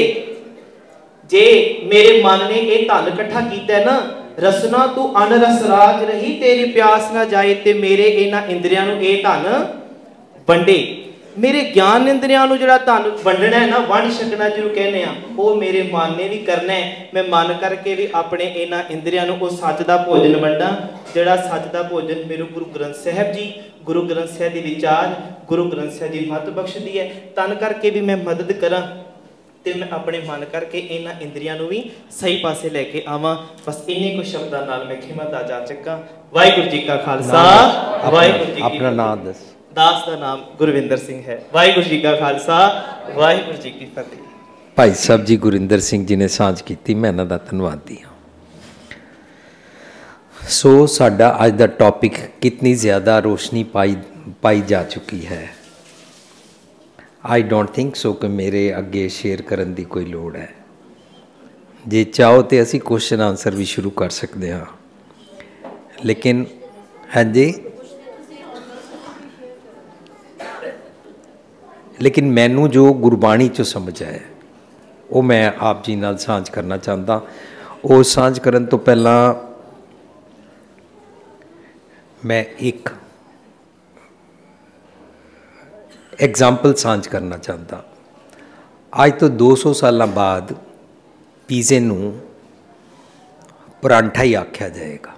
जे मेरे मन ने ये धन इकट्ठा किया ना रसना तू अनरस राज रही तेरी प्यास ना जाए ते मेरे इन्हां इंद्रियां नूं ये धन वंडे मेरे ज्ञान इंद्रियां नूं जिहड़ा धन वंडना है ना वंड छकना जिहनूं कहने आ वो मेरे मन ने भी करना है मैं मन करके भी अपने इन्हां इंद्रियां नूं वो सच दा भोजन वंडा जिहड़ा सच दा भोजन मेरे गुरु ग्रंथ साहब जी गुरु ग्रंथ साहब दी विचार गुरु ग्रंथ साहब जी मत बख्शदी है तन करके भी मैं मदद करा ते मैं अपने मन करके इन्हां इंद्रियां नूं भी सही पासे लैके आवां बस इन्ने कुछ शब्दां नाल मैं खिमा दा जा चुका। वाहिगुरू जी का खालसा वाहिगुरू जी
अपना नाम दस
दास का नाम गुरविंदर सिंह है। वाहिगुरू जी का खालसा वाहिगुरू जी की फतेह।
भाई साहब जी गुरिंदर सिंह जी ने सांझ की मैं इन्हां दा धन्नवादी हाँ। सो साडा अज दा टॉपिक कितनी ज़्यादा रोशनी पाई पाई जा चुकी है आई डोंट थिंक सो कि मेरे अगे शेयर करन दी कोई लोड़ है जे चाहो तो असी क्वेश्चन आंसर भी शुरू कर सकते हाँ लेकिन हाँ जी लेकिन मैनू जो गुरबाणी चो समझ आया वो मैं आप जी नाल सांझ करना चाहता। वो सांझ करन तो पहला मैं एक एग्जाम्पल सांझ करना चाहता। आज तो दो सौ साल बाद पीजे नू परांठा ही आख्या जाएगा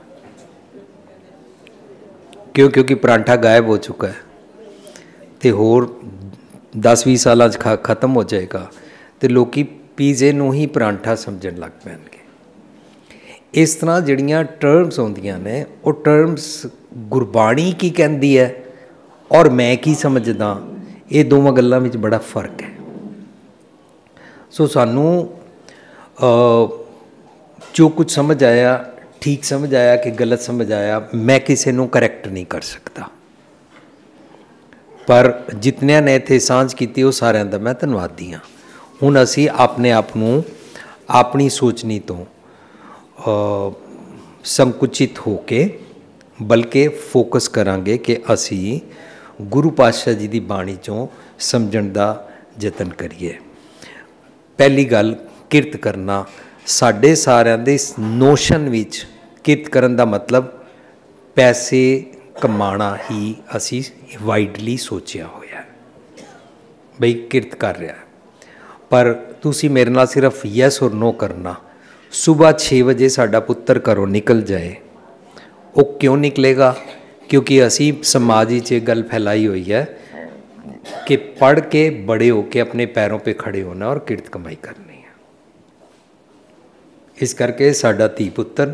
क्यों क्योंकि परांठा गायब हो चुका है तो होर दस भी साल खत्म हो जाएगा तो लोग ਪੀਜ਼ੇ ਨੂੰ ਹੀ ਪਰਾਂਠਾ ਸਮਝਣ ਲੱਗ ਪੈਣਗੇ। ਇਸ ਤਰ੍ਹਾਂ ਜਿਹੜੀਆਂ ਟਰਮਸ ਆਉਂਦੀਆਂ ਨੇ ਉਹ ਟਰਮਸ ਗੁਰਬਾਣੀ ਕੀ ਕਹਿੰਦੀ ਹੈ ਔਰ ਮੈਂ ਕੀ ਸਮਝਦਾ, ਇਹ ਦੋਵਾਂ ਗੱਲਾਂ ਵਿੱਚ ਬੜਾ ਫਰਕ ਹੈ। ਸੋ ਸਾਨੂੰ ਜੋ ਕੁਝ ਸਮਝ ਆਇਆ, ਠੀਕ ਸਮਝ ਆਇਆ ਕਿ ਗਲਤ ਸਮਝ ਆਇਆ, ਮੈਂ ਕਿਸੇ ਨੂੰ ਕਰੈਕਟ ਨਹੀਂ ਕਰ ਸਕਦਾ, ਪਰ ਜਿਤਨਿਆਂ ਨੇ ਇੱਥੇ ਸਾਂਝ ਕੀਤੀ ਉਹ ਸਾਰਿਆਂ ਦਾ ਮੈਂ ਧੰਨਵਾਦੀ ਹਾਂ। ਹੁਣ ਅਸੀਂ ਆਪਣੇ ਆਪ ਨੂੰ ਆਪਣੀ ਸੋਚਣੀ ਤੋਂ ਸੰਕੁਚਿਤ ਹੋ ਕੇ ਬਲਕਿ ਫੋਕਸ ਕਰਾਂਗੇ ਕਿ ਅਸੀਂ ਗੁਰੂ ਪਾਤਸ਼ਾਹ ਜੀ ਦੀ ਬਾਣੀ 'ਚੋਂ ਸਮਝਣ ਦਾ ਯਤਨ ਕਰੀਏ। ਪਹਿਲੀ ਗੱਲ, ਕਿਰਤ ਕਰਨਾ। ਸਾਡੇ ਸਾਰਿਆਂ ਦੇ ਇਸ ਨੋਸ਼ਨ ਵਿੱਚ ਕਿਰਤ ਕਰਨ ਦਾ ਮਤਲਬ ਪੈਸੇ ਕਮਾਉਣਾ ਹੀ ਅਸੀਂ ਵਾਈਡਲੀ ਸੋਚਿਆ ਹੋਇਆ ਬਈ ਕਿਰਤ ਕਰ ਰਿਹਾ, ਪਰ ਤੁਸੀਂ ਮੇਰੇ ਨਾਲ ਸਿਰਫ ਯੈਸ ਔਰ ਨੋ ਕਰਨਾ। ਸੁਬਾਹ ਛੇ ਵਜੇ ਸਾਡਾ ਪੁੱਤਰ ਘਰੋਂ ਨਿਕਲ ਜਾਏ, ਉਹ ਕਿਉਂ ਨਿਕਲੇਗਾ? ਕਿਉਂਕਿ ਅਸੀਂ ਸਮਾਜ ਵਿੱਚ ਇਹ ਗੱਲ ਫੈਲਾਈ ਹੋਈ ਹੈ कि पढ़ के बड़े होके अपने पैरों पे खड़े होना और किरत कमाई करनी है। इस करके साडा धी पुत्तर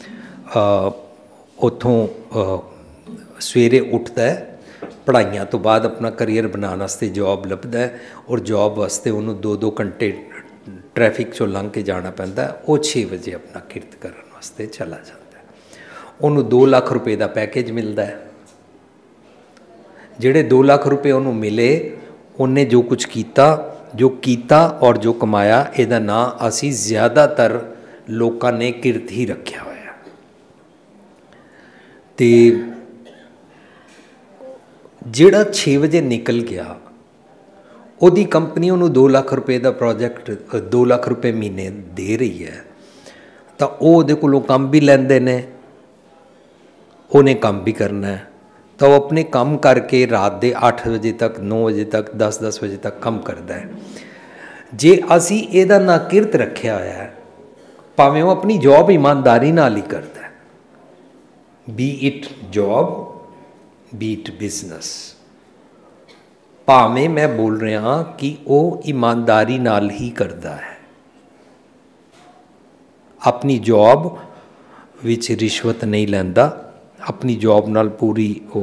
उतों सवेरे उठता है, पढ़ाइयां तो बाद अपना करियर बनाने वास्ते जॉब लभदा है और जॉब वास्ते उन्होंने दो दो घंटे ट्रैफिक चों लंघ के जाना पैंदा है। वो छे बजे अपना किरत करने वास्ते चला जाता है। उन्होंने दो लाख रुपए का पैकेज मिलता है। ਜਿਹੜੇ दो लाख रुपए ਉਹਨੂੰ ਮਿਲੇ, ਉਹਨੇ ਜੋ ਕੁਝ ਕੀਤਾ ਜੋ ਕੀਤਾ ਔਰ ਜੋ ਕਮਾਇਆ, ਇਹਦਾ ਨਾਂ ਅਸੀਂ ਜ਼ਿਆਦਾਤਰ ਲੋਕਾਂ ਨੇ ਕਿਰਤ ਹੀ ਰੱਖਿਆ ਹੋਇਆ। ਤੇ ਜਿਹੜਾ ਛੇ ਵਜੇ ਨਿਕਲ ਗਿਆ, ਉਹਦੀ ਕੰਪਨੀ ਉਹਨੂੰ दो लाख रुपए ਦਾ ਪ੍ਰੋਜੈਕਟ दो लाख रुपए ਮਹੀਨੇ ਦੇ ਰਹੀ ਹੈ, ਤਾਂ ਉਹ ਉਹਦੇ ਕੋਲੋਂ ਕੰਮ ਵੀ ਲੈਂਦੇ ਨੇ, ਉਹਨੇ ਕੰਮ ਵੀ ਕਰਨਾ है। तो वो अपने काम करके रात के आठ बजे तक, नौ बजे तक, दस दस बजे तक काम करता है। जे असी इहदा ना किरत रखिया होया है, भावें वो अपनी जॉब ईमानदारी नाल ही करता है, be it job be it business, भावें मैं बोल रहा कि वो ईमानदारी नाल ही करता है। अपनी जॉब विच रिश्वत नहीं लैंदा, अपनी जॉब नाल पूरी वो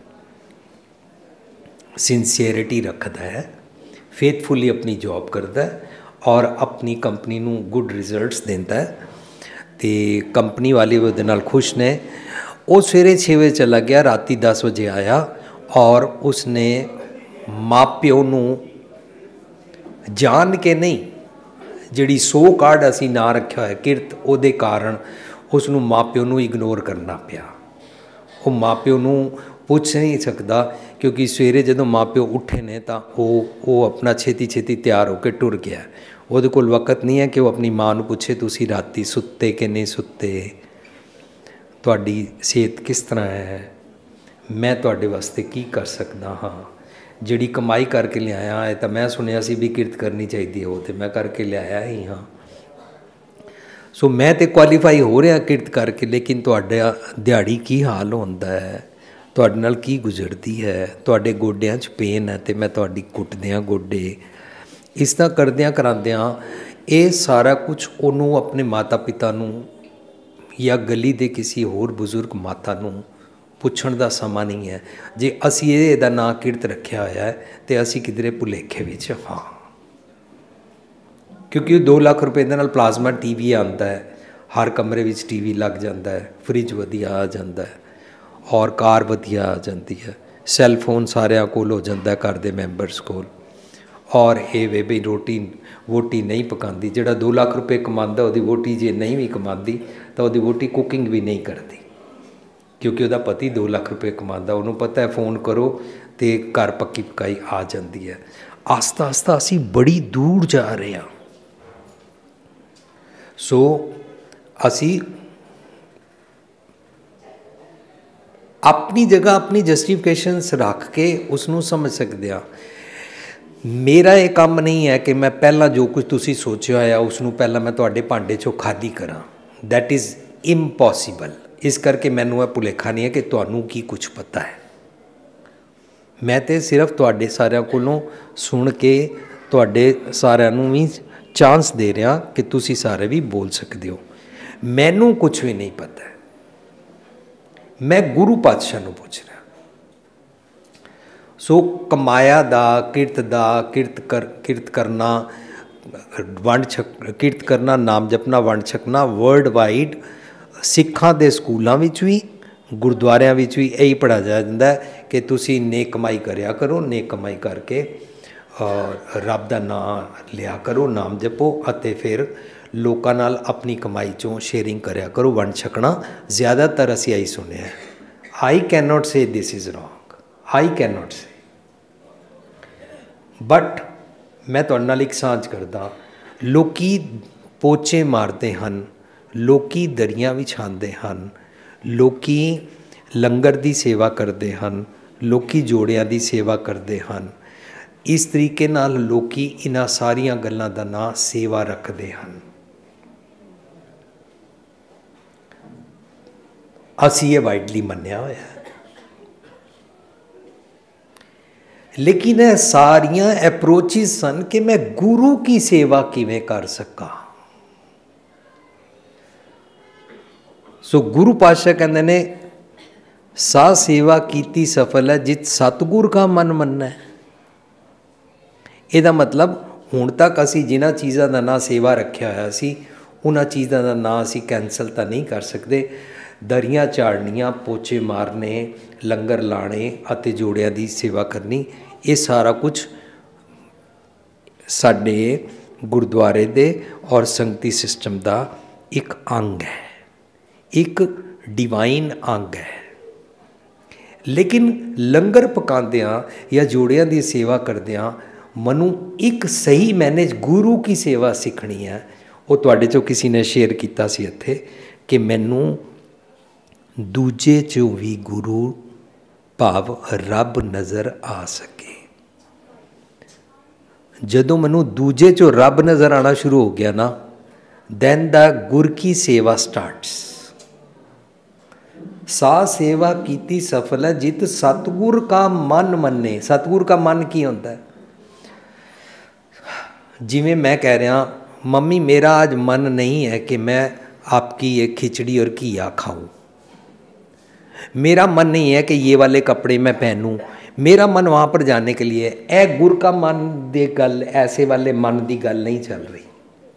सिंसीयरिटी रखता है, फेथफुली अपनी जॉब करता है और अपनी कंपनी नू गुड रिजल्ट्स देता है। तो कंपनी वाले वो नाल खुश ने। वो सवेरे छे बजे चला गया, राती दस बजे आया और उसने माँ प्यो नू जान के नहीं, जिहड़ी सो कार्ड असी ना रखा है किरत, उहदे कारण उसनू माँ प्यो नू इग्नोर करना पिया। वो माँ प्यो नू पुछ नहीं सकता, क्योंकि सवेरे जो माँ प्यो उठे ने तो वो वो अपना छेती छेती तैयार होकर टुर गया। वो कोल वक्त नहीं है कि वो अपनी माँ नू पूछे तुसी राती सुत्ते कि नहीं सुत्ते, तुहाडी सेहत किस तरह है, मैं तुहाडे वास्ते की कर सकदा हाँ, जिहड़ी कमाई करके लियाया है तो मैं सुनिया सी भी किरत करनी चाहिए, वो तो मैं करके लियाया ही हाँ। सो मैं तो क्वालीफाई हो रहा किरत करके, लेकिन तुहाडा दिहाड़ी की हाल होंदा है, तुहाडे नाल की गुजरती है, तुहाडे गोड्यां च पेन है तो मैं तुहाडी कुटदियां गोडे, इस तरह करदियां करांदियां ये सारा कुछ उन्हों अपने माता पिता नूं या गली दे किसी होर बुजुर्ग माता नूं पुछण दा समा नहीं है। जे असी इहदा नां किरत रखिया होया है तो असी किधरे भुलेखे विच हाँ, क्योंकि दो लाख रुपए दे नाल प्लाज्मा टी वी आता है, हर कमरे में टी वी लग जाता है, फ्रिज वधिया आ जाता है और कार वधिया आ जाती है, सैलफोन सारिਆਂ ਕੋਲ हो जाता है घर के मैंबरस कोल, और ये वे भी रोटी वोटी नहीं पकाती, जिहड़ा दो लाख रुपए कमांदा उसदी वोटी जे नहीं भी कमाती तो उसदी वोटी कुकिंग भी नहीं करती, क्योंकि उसदा पति दो लाख रुपए कमांदा, उन्होंने पता है फ़ोन करो तो घर पक्की पकाई आ जाती है। आस्ता आस्ता असी बड़ी दूर जा रहे हैं। सो असी अपनी जगह अपनी जस्टिफिकेशनस रख के उसनों समझ सकते हैं। मेरा ये काम नहीं है कि मैं पहला जो कुछ तुसी सोचा है उसनों पहला मैं तुहाडे भांडे चों खाली करा, दैट इज़ इम्पॉसिबल। इस करके मैनू यह भुलेखा नहीं है कि तुहानू की कुछ पता है, मैं तो सिर्फ तुहाडे सारिਆਂ कोलों सुन के तुहाडे सारिਆਂ नू भी ਚਾਂਸ ਦੇ ਰਿਹਾ ਕਿ ਤੁਸੀਂ ਸਾਰੇ ਵੀ ਬੋਲ ਸਕਦੇ ਹੋ। ਮੈਨੂੰ ਕੁਝ ਵੀ ਨਹੀਂ ਪਤਾ, ਮੈਂ ਗੁਰੂ ਪਾਤਸ਼ਾਹ ਨੂੰ ਪੁੱਛ ਰਿਹਾ। ਸੋ ਕਮਾਇਆ ਦਾ, ਕਿਰਤ ਦਾ, ਕਿਰਤ ਕਰ ਕਿਰਤ ਕਰਨਾ, ਵੰਡ ਛਕ ਕਿਰਤ ਕਰਨਾ, ਨਾਮ ਜਪਣਾ, ਵੰਡ ਛਕਣਾ ਵਰਲਡ ਵਾਈਡ ਸਿੱਖਾਂ ਦੇ ਸਕੂਲਾਂ ਵਿੱਚ ਵੀ ਗੁਰਦੁਆਰਿਆਂ ਵਿੱਚ ਵੀ ਇਹੀ ਪੜ੍ਹਾਇਆ ਜਾਂਦਾ ਹੈ ਕਿ ਤੁਸੀਂ ਨੇਕ ਕਮਾਈ ਕਰਿਆ ਕਰੋ, ਨੇਕ ਕਮਾਈ ਕਰਕੇ ਰੱਬ ਦਾ ਨਾਮ ਲਿਆ ਕਰੋ, ਨਾਮ ਜਪੋ ਅਤੇ ਫਿਰ ਲੋਕਾਂ ਨਾਲ ਆਪਣੀ ਕਮਾਈ 'ਚੋਂ ਸ਼ੇਅਰਿੰਗ ਕਰਿਆ ਕਰੋ, ਵੰਡ ਛਕਣਾ। ਜ਼ਿਆਦਾਤਰ ਅਸੀਂ ਇਹੀ ਸੁਣਿਆ। I can not say this is wrong, I can not say, but ਮੈਂ ਤੁਹਾਡੇ ਨਾਲ ਇੱਕ ਸਾਂਝ ਕਰਦਾ, ਲੋਕੀ ਪੋਚੇ ਮਾਰਦੇ ਹਨ, ਲੋਕੀ ਦਰੀਆਂ ਵਿਛਾਉਂਦੇ ਹਨ, ਲੋਕੀ ਲੰਗਰ ਦੀ ਸੇਵਾ ਕਰਦੇ ਹਨ, ਲੋਕੀ ਜੋੜਿਆਂ ਦੀ ਸੇਵਾ ਕਰਦੇ ਹਨ। ਇਸ ਤਰੀਕੇ ਨਾਲ ਲੋਕੀ ਇਹਨਾਂ ਸਾਰੀਆਂ ਗੱਲਾਂ ਦਾ ਨਾਂ ਸੇਵਾ ਰੱਖਦੇ ਹਨ। ਅਸੀਂ ਇਹ ਵਾਈਡਲੀ ਮੰਨਿਆ ਹੋਇਆ ਹੈ, ਲੇਕਿਨ ਇਹ ਸਾਰੀਆਂ ਅਪਰੋਚਿਸ ਸਨ ਕਿ ਮੈਂ ਗੁਰੂ ਕੀ ਸੇਵਾ ਕਿਵੇਂ ਕਰ ਸਕਾਂ। ਸੋ ਗੁਰੂ ਪਾਤਸ਼ਾਹ ਕਹਿੰਦੇ ਨੇ ਸਾ ਸੇਵਾ ਕੀਤੀ ਸਫਲ ਹੈ ਜਿਤ ਸਤਿਗੁਰ ਕਾ ਮਨ ਮੰਨੈ। ਇਹਦਾ ਮਤਲਬ ਹੁਣ ਤੱਕ ਅਸੀਂ ਜਿਨ੍ਹਾਂ ਚੀਜ਼ਾਂ ਦਾ ਨਾਂ ਸੇਵਾ ਰੱਖਿਆ ਹੋਇਆ ਸੀ, ਉਹਨਾਂ ਚੀਜ਼ਾਂ ਦਾ ਨਾਂ ਅਸੀਂ ਕੈਂਸਲ ਤਾਂ ਨਹੀਂ ਕਰ ਸਕਦੇ। ਦਰੀਆਂ ਝਾੜਨੀਆਂ, ਪੋਚੇ ਮਾਰਨੇ, ਲੰਗਰ ਲਾਣੇ ਅਤੇ ਜੋੜਿਆਂ ਦੀ ਸੇਵਾ ਕਰਨੀ, ਇਹ ਸਾਰਾ ਕੁਝ ਸਾਡੇ ਗੁਰਦੁਆਰੇ ਦੇ ਔਰ ਸੰਗਤੀ ਸਿਸਟਮ ਦਾ ਇੱਕ ਅੰਗ ਹੈ, ਇੱਕ ਡਿਵਾਈਨ ਅੰਗ ਹੈ। ਲੇਕਿਨ ਲੰਗਰ ਪਕਾਉਂਦਿਆਂ ਜਾਂ ਜੋੜਿਆਂ ਦੀ ਸੇਵਾ ਕਰਦਿਆਂ ਮੈਨੂੰ ਇੱਕ ਸਹੀ ਮੈਨੇਜ ਗੁਰੂ ਕੀ ਸੇਵਾ ਸਿੱਖਣੀ ਹੈ। ਉਹ ਤੁਹਾਡੇ 'ਚੋਂ ਕਿਸੇ ਨੇ ਸ਼ੇਅਰ ਕੀਤਾ ਸੀ ਇੱਥੇ ਕਿ ਮੈਨੂੰ ਦੂਜੇ 'ਚੋਂ ਵੀ ਗੁਰੂ ਭਾਵ ਰੱਬ ਨਜ਼ਰ ਆ ਸਕੇ। ਜਦੋਂ ਮੈਨੂੰ ਦੂਜੇ 'ਚੋਂ ਰੱਬ ਨਜ਼ਰ ਆਉਣਾ ਸ਼ੁਰੂ ਹੋ ਗਿਆ ਨਾ, ਦੈਨ ਦਾ ਗੁਰ ਕੀ ਸੇਵਾ ਸਟਾਰਟਸ। ਸਾ ਸੇਵਾ ਕੀਤੀ ਸਫਲ ਹੈ ਜਿਤ ਸਤਿਗੁਰ ਕਾ ਮਨ ਮੰਨੇ। ਸਤਿਗੁਰ ਕਾ ਮਨ ਕੀ ਹੁੰਦਾ ਹੈ? ਜਿਵੇਂ ਮੈਂ ਕਹਿ ਰਿਹਾ, मम्मी मेरा आज मन नहीं है कि मैं आपकी ये खिचड़ी और घिया खाऊं, मेरा मन नहीं है कि ये वाले कपड़े मैं पहनूं, मेरा मन वहाँ पर जाने के लिए। ए गुर का मन दे गल, ऐसे वाले मन की गल नहीं चल रही।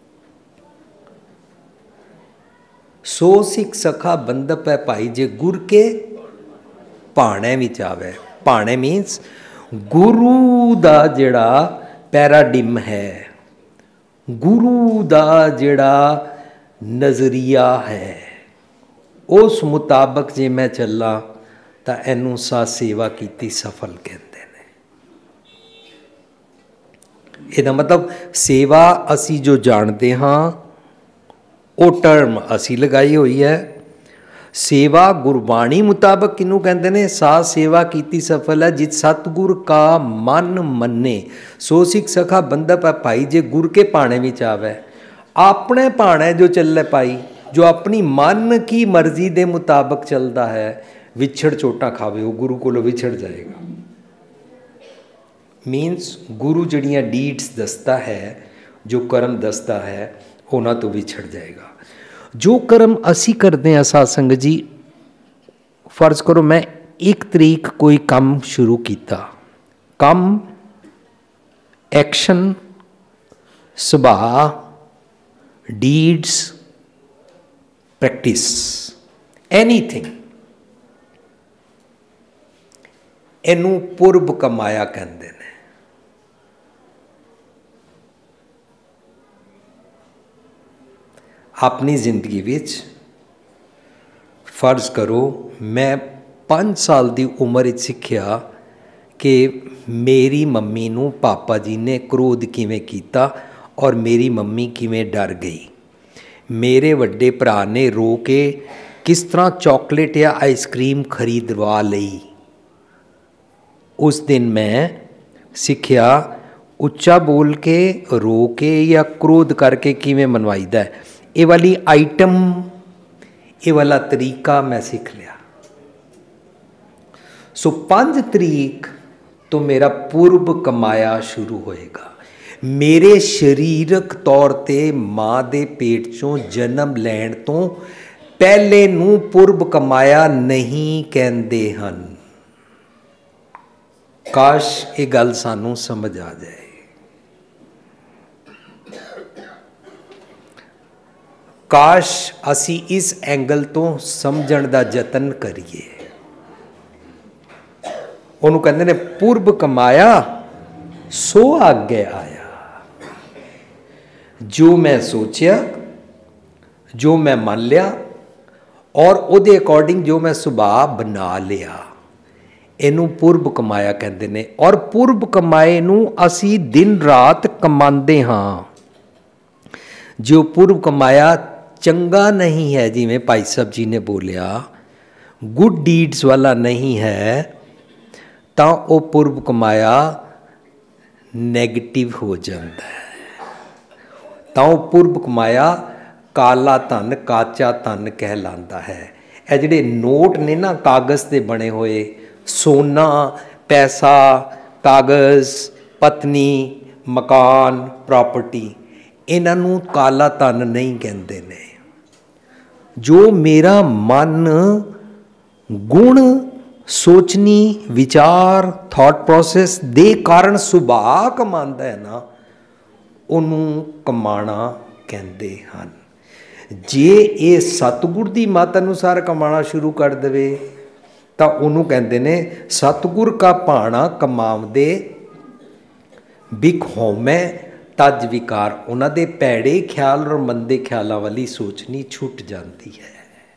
सो सिख सखा बंदप है भाई जे गुर के भाणे विच आवे। भाणे मीनस गुरु दा जिहड़ा पैराडिम है, गुरु दा जिहड़ा नज़रिया है, उस मुताबक जे मैं चला तो इनू सा सेवा की सफल कहते हैं। इहदा मतलब सेवा असी जो जानते हाँ वो टर्म असी लगाई हुई है। सेवा गुरबाणी मुताबक किनू कहते हैं? सा सेवा की सफल है जित सतगुर का मन मन्ने। सो सिख सखा बंदप है भाई जे गुर के भाणे विच आवे। अपने भाणे जो चले पाई, जो अपनी मन की मर्जी के मुताबक चलता है, विछड़ चोटा खावे वो गुरु कोलों विछड़ जाएगा। मीनस गुरु जड़ियाँ डीड्स दसता है, जो कर्म दसता है, उन्हां तो विछड़ जाएगा। जो कर्म असी करते हैं साध संगत जी, फर्ज करो मैं एक तरीक कोई काम शुरू किया, काम एक्शन सुभाव डीड्स प्रैक्टिस एनीथिंग, इनू पूर्व कमाया कहते हैं। अपनी जिंदगी विच फर्ज करो मैं पाँच साल की उम्र सीखिया कि मेरी मम्मी नू पापा जी ने क्रोध किवें कीता और मेरी मम्मी किवें डर गई। मेरे वड्डे भरा ने रो के किस तरह चॉकलेट या आइसक्रीम खरीदवा लई। उस दिन मैं सीखिया उच्चा बोल के, रो के या क्रोध करके किवें मनवाईदा है। ये वाली आइटम, ये वाला तरीका मैं सीख लिया। सो पाँच तरीक तो मेरा पूर्व कमाया शुरू होएगा। मेरे शरीरक तौर ते माँ दे पेट चों जन्म लैण तो पहले नूं पुरब कमाया नहीं कहंदे हन। काश ये गल सानू समझ आ जाए। काश असी इस एंगल तो समझण दा जतन करिए। उन्होंने कहते ने पुरब कमाया सो आगे आया। जो मैं सोचा, जो मैं मान लिया और उहदे अकॉर्डिंग जो मैं सुभाव बना लिया, इनू पुरब कमाया कहते ने। और पुरब कमाए नू असी दिन रात कमांदे हाँ। जो पुरब कमाया चंगा नहीं है, जिवें भाई साहब जी ने बोलिया, गुड डीड्स वाला नहीं है, तो वो पुरब कमाया नैगेटिव हो जाता है। तो पुरब कमाया काला धन काचा धन कहलाता है। ये जिहड़े नोट ने ना कागज़ के बने हुए, सोना पैसा कागज़ पत्नी मकान प्रॉपर्टी, इन्हों काला धन नहीं कहते ने। जो मेरा मन गुण सोचनी विचार थॉट प्रोसेस दे कारण सुभाव कमांदा है ना, उन्होंने कमाना कहते हैं। जे ये सतगुर की मत अनुसार कमाना शुरू कर दे तो उन्होंने कहते ने सतगुर का भाना कमावदे बिक होमै तज विकार। उन्होंने भैड़े ख्याल और मंदे ख्यालों वाली सोचनी छुट जाती है।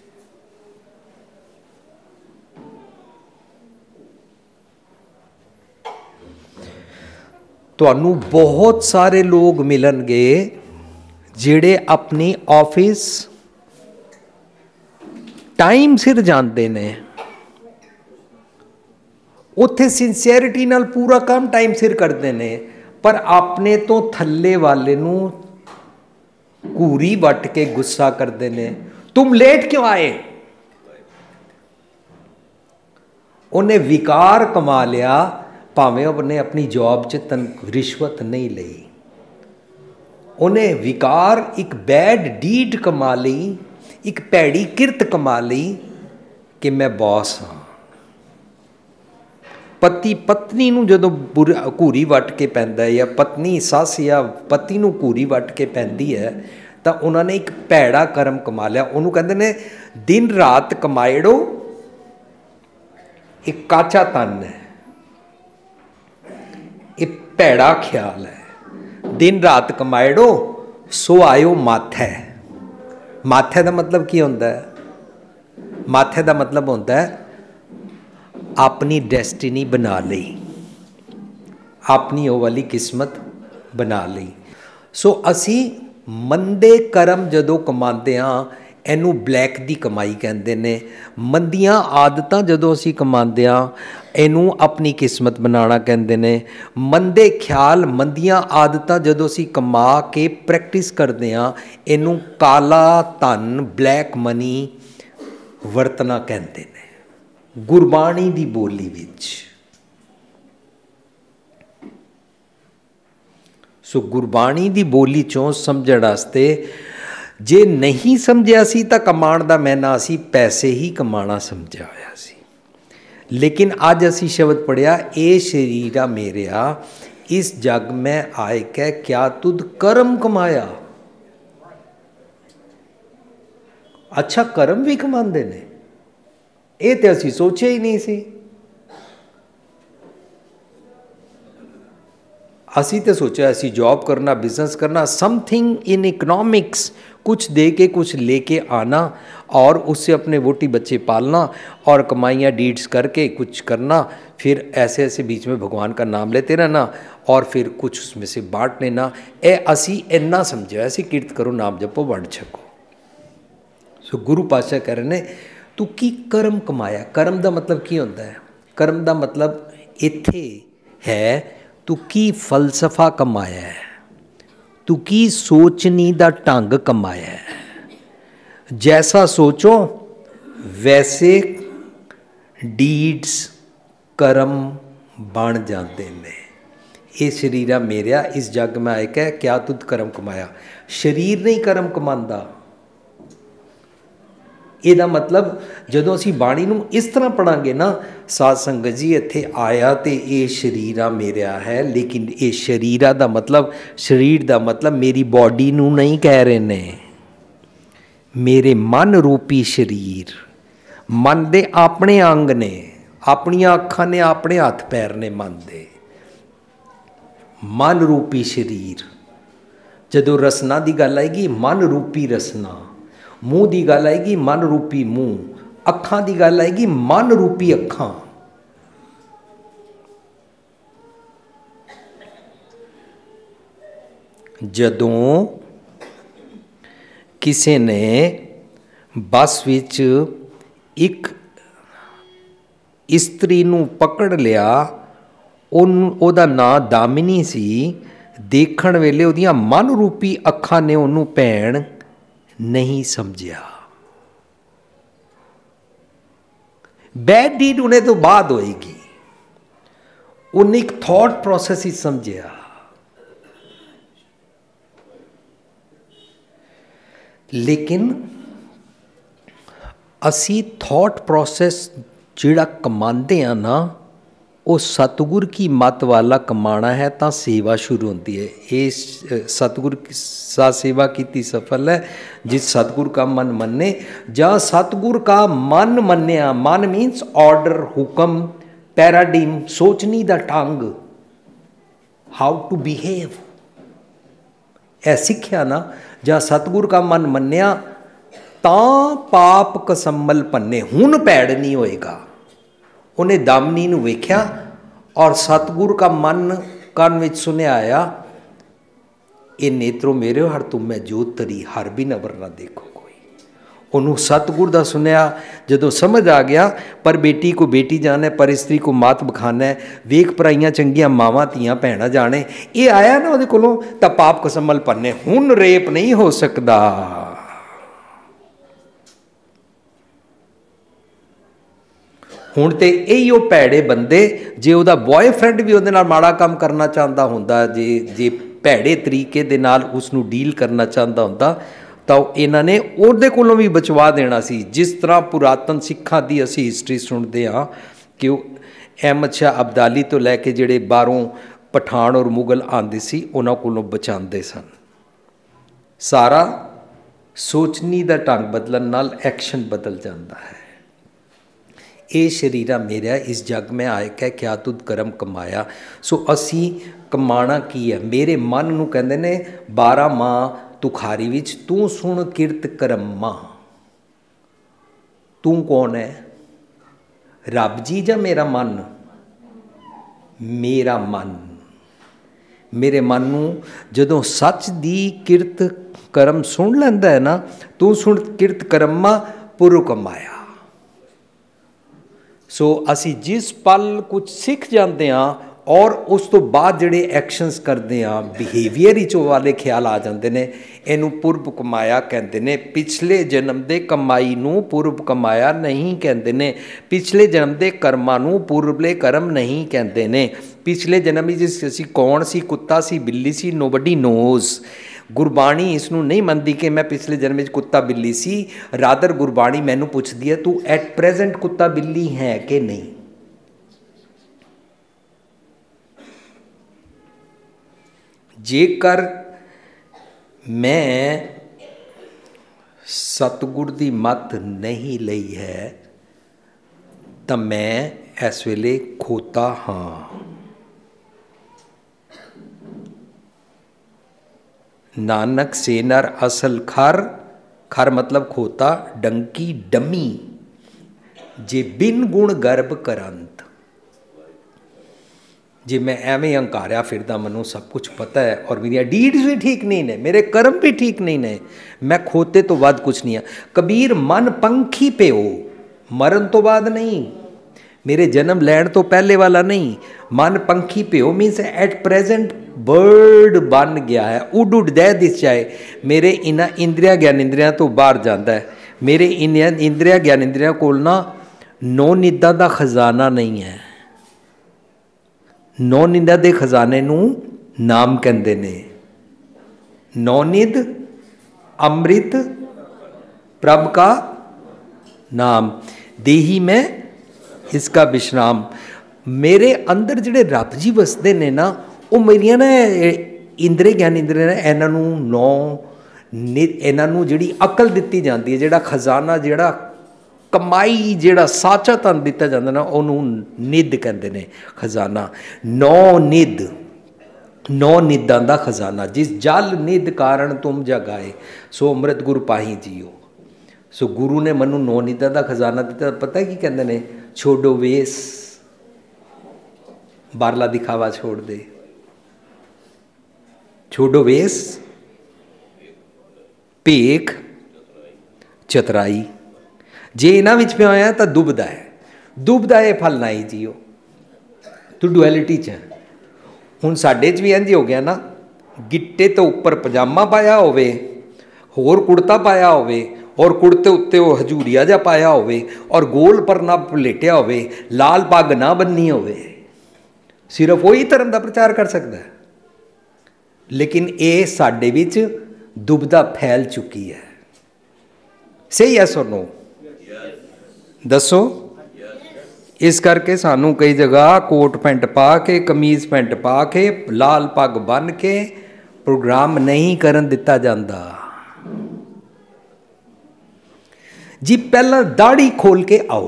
तुहानू बहुत सारे लोग मिलणगे जिहड़े अपनी ऑफिस टाइम सिर जाते ने, उत्थे सिंसियरिटी नाल पूरा काम टाइम सिर करते ने, पर अपने तो थल्ले वाले नू घूरी वट के गुस्सा करते ने, तुम लेट क्यों आए। उन्हें विकार कमा लिया, भावें उन्हें अपनी जॉब च तन रिश्वत नहीं ली, उन्हें विकार एक बैड डीड कमा ली, एक भैड़ी किरत कमा ली कि मैं बॉस हाँ। पति पत्नी नूं जदों बुरा घूरी वट के पैंदा है, या पत्नी सस या पति नूं घूरी वट के पैंदी है, तो उन्होंने एक भैड़ा कर्म कमा लिया। उन्होंने कहते ने दिन रात कमाएड़ो, एक काचा तन है, एक भैड़ा ख्याल है। दिन रात कमाएड़ो सो आयो माथे। माथे का मतलब की होता है? माथे का मतलब होता है अपनी डेस्टिनी बना ली, अपनी वो वाली किस्मत बना ली। सो असी मंदे कर्म जदों कमाते हाँ, इनू ब्लैक दी कमाई कहते ने। मंदियां आदतां जदों असी कमाते हाँ, इनू अपनी किस्मत बनाना कहते ने। मंदे ख्याल मंदियां आदतां जदों असी कमा के प्रैक्टिस करते हाँ, इनू काला धन ब्लैक मनी वरतना कहते ने गुरबाणी दी बोली विच। सो गुरबाणी दी बोली चों समझण वास्ते जे नहीं समझिया सी तां कमाण दा मैना असी पैसे ही कमाना समझिया होया सी। लेकिन अज असी शब्द पढ़िया, ए शरीरा मेरिया इस जग में आए कै क्या तुद कर्म कमाया। अच्छा कर्म भी कमांदे ने, ये तो असी सोचे ही नहीं सी। असी तो सोचा असी जॉब करना बिजनेस करना, समथिंग इन इकनॉमिक्स, कुछ दे के कुछ लेके आना और उससे अपने वोटी बच्चे पालना और कमाइयाँ डीड्स करके कुछ करना, फिर ऐसे ऐसे बीच में भगवान का नाम लेते रहना और फिर कुछ उसमें से बांट लेना। ए असी इन्ना समझो, ऐसी किरत करो नाम जपो वंड छको। सो गुरु पातशाह कह रहे ने तू की कर्म कमाया। कर्म का मतलब की होता है? कर्म का मतलब इत्थे है तू की फलसफा कमाया है, तू की सोचनी दा ढंग कमाया है। जैसा सोचो वैसे डीड्स कर्म बन जाते हैं। ये शरीरा मेरा इस जग में आए कह क्या तुद कर्म कमाया। शरीर नहीं कर्म कमांदा। ਇਹਦਾ ਮਤਲਬ ਜਦੋਂ ਅਸੀਂ ਬਾਣੀ ਨੂੰ ਇਸ ਤਰ੍ਹਾਂ ਪੜਾਂਗੇ ਨਾ, ਸਾਧ ਸੰਗਤ ਜੀ ਇੱਥੇ ਆਇਆ ਤੇ ਇਹ ਸ਼ਰੀਰਾ ਮੇਰਾ ਹੈ, ਲੇਕਿਨ ਇਹ ਸ਼ਰੀਰਾ ਦਾ ਮਤਲਬ, ਸਰੀਰ ਦਾ ਮਤਲਬ ਮੇਰੀ ਬੋਡੀ ਨੂੰ ਨਹੀਂ ਕਹਿ ਰਹੇ ਨੇ, ਮੇਰੇ ਮਨ ਰੂਪੀ ਸਰੀਰ। ਮਨ ਦੇ ਆਪਣੇ ਅੰਗ ਨੇ, ਆਪਣੀਆਂ ਅੱਖਾਂ ਨੇ, ਆਪਣੇ ਹੱਥ ਪੈਰ ਨੇ ਮਨ ਦੇ। ਮਨ ਰੂਪੀ ਸਰੀਰ। ਜਦੋਂ ਰਸਨਾ ਦੀ ਗੱਲ ਆਏਗੀ ਮਨ ਰੂਪੀ ਰਸਨਾ, मूँह की गल आएगी मन रूपी मूँह, अखां की गल आएगी मन रूपी अखां। जदों किसी ने बस विच एक इस्त्री नूं पकड़ लिया, उन ओदा नां दामिनी सी, देखण वेले ओदियां मन रूपी अखां ने उन्होंने भैण नहीं समझिया। बैड डीड उन्हें तो बाद होएगी, उन्हें एक थॉट प्रोसेस ही समझिया। लेकिन असी थॉट प्रोसेस जिहड़ा कमांदे हैं ना, वो सतगुर की मत वाला कमाना है तो सेवा शुरू होती है। ये सतगुर सा सेवा की सफल है जिस सतगुर का मन मन्ने। जहाँ सतगुर का मन मन्या, मन मीन्स ऑर्डर, हुक्म, पैराडिम, सोचनी दा ढंग, हाउ टू बिहेव, ऐ सीखिया ना। जहाँ सतगुर का मन मन्या तां पाप कसम्मल पन्ने, हुण भैड़ नहीं होएगा। उन्हें दामिनी नूं वेख्या और सतगुर का मन कान विच सुनिया आया, ये नेत्रों मेरे हर तुम मैं जोत तरी, हर भी नबर ना देखो कोई। उन्होंने सतगुर दा सुनिया, जदों समझ आ गया पर बेटी को बेटी जाने, पर स्त्री को मात बखाना है, वेख पराइयां चंगियां मावां धीआं भैणां जाने। ये आया ना उहदे कोलों तां पाप कसम्मल पन्ने, हुण रेप नहीं हो सकदा। हुण तो यही वो भैड़े बंदे, जे उहदा बॉयफ्रेंड भी उहदे नाल माड़ा काम करना चाहता हुंदा, जे जे भैड़े तरीके दे नाल उसनूं डील करना चाहता हुंदा, तो इन्हां ने उहदे कोलों भी बचवा देना सी। जिस तरह पुरातन सिखां दी असीं हिस्टरी सुणदे हां कि अहमद शाह अब्दाली तो लैके जिहड़े बाहरों पठान और मुगल आंदे सी, उन्हां कोलों बचांदे सन। सारा सोचनी दा ढंग बदलण नाल एक्शन बदल जाता है। ये शरीरा मेरा इस जग में आए कह क्या तुद कर्म कमाया। सो असी कमाना की है। मेरे मन नूं कहंदे ने बारह मां तुखारी विच तू सुन किरत करम्मा। तू कौन है? रब जी जा मेरा मन? मेरा मन। मेरे मन नूं जदों सच दी किरत करम सुन लैंदा है ना, तू सुन किरत करम्मा पुर कमाया। सो असी जिस पल कुछ सीख जाते हाँ और उस तो बाद जिहड़े एक्शनस करते हाँ, बिहेवियर ही चो वाले ख्याल आ जाते हैं, इनू पुरब कमाया कहते हैं। पिछले जन्म के कमाई नू पुरब कमाया नहीं कहते हैं। पिछले जन्म के कर्मां नू पुरबले कर्म नहीं कहते हैं। पिछले जन्म जिस असी कौन सी, कुत्ता सी, बिल्ली सी, नोबडी नोज। गुरबाणी इसनूं नहीं मनती कि मैं पिछले जन्म में कुत्ता बिल्ली सी। रादर गुरबाणी मैनू पुछदी है तू एट प्रेजेंट कुत्ता बिल्ली है कि नहीं। जेकर मैं सतगुर दी मत नहीं लई है तो मैं इस वेले खोता हाँ। नानक सेनर असल खर, खर मतलब खोता, डंकी डमी, जे बिन गुण गर्भ करंत। जे मैं एवें हंकारिया फिरदा, मैनू सब कुछ पता है और मेरी डीड्स भी ठीक नहीं ने, मेरे कर्म भी ठीक नहीं ने, मैं खोते तो बाद कुछ नहीं है। कबीर मन पंखी पे हो, मरण तो बाद नहीं, मेरे जन्म लैण तो पहले वाला नहीं। मन पंखी पे हो मीन्स एट प्रेजेंट बर्ड बन गया है, उड उड दे दिस जाए। मेरे इन्हां इंद्रिया ज्ञान इंद्रिया तो बाहर जाता है। मेरे इन इंद्रिया ज्ञान इंद्रिया कोल ना नौ निदा दा खजाना नहीं है। नौ निंदा के खजाने नूं नाम कहते ने। नौ निध अमृत प्रभ का नाम, देही में इसका विश्राम। मेरे अंदर जिहड़े रब जी वसदे ने ना, वो मेरिया ना इंद्रे ज्ञान इंद्रे ने इन्हां नूं नौ नित इन्हां नूं जिहड़ी अकल दित्ती जाती है, जिहड़ा खजाना जिहड़ा कमाई जिहड़ा साचा धन दिता जाता ना, उन्होंने निध कहते हैं खजाना। नौ निध, नौ निधां दा खजाना। जिस जल निध कारण तुम जगाए सो अमृत गुरु पाही जियो। सो गुरु ने मनु नौ निधां दा खजाना दिता। पता है की कहते हैं? छोड़ो वेस, बारला दिखावा छोड़ दे। छोड़ो वेस, भेख, चतराई। जे इन्हां विच पिया होया तां दुबदा है, दुबदा है फल नाई जियो। तू डुअलिटी च है। हुण साडे च भी इंज हो गया ना, गिट्टे तो उपर पजामा पाया होवे, होर कुड़ता पाया होवे, और कुड़ते उत्ते वो हजूरिया जा पाया होवे, और गोल पर ना पलेटिया होवे, लाल पग ना बन्नी होवे, सिर्फ वही धर्म का प्रचार कर सकता है। लेकिन ये साडे विच दुबदा फैल चुकी है। सही है सो नो? दसो। इस करके सानू कई जगह कोट पैंट पा के, कमीज पैंट पा के, लाल पग बन के प्रोग्राम नहीं करन दिता जाता जी। पहला दाढ़ी खोल के आओ।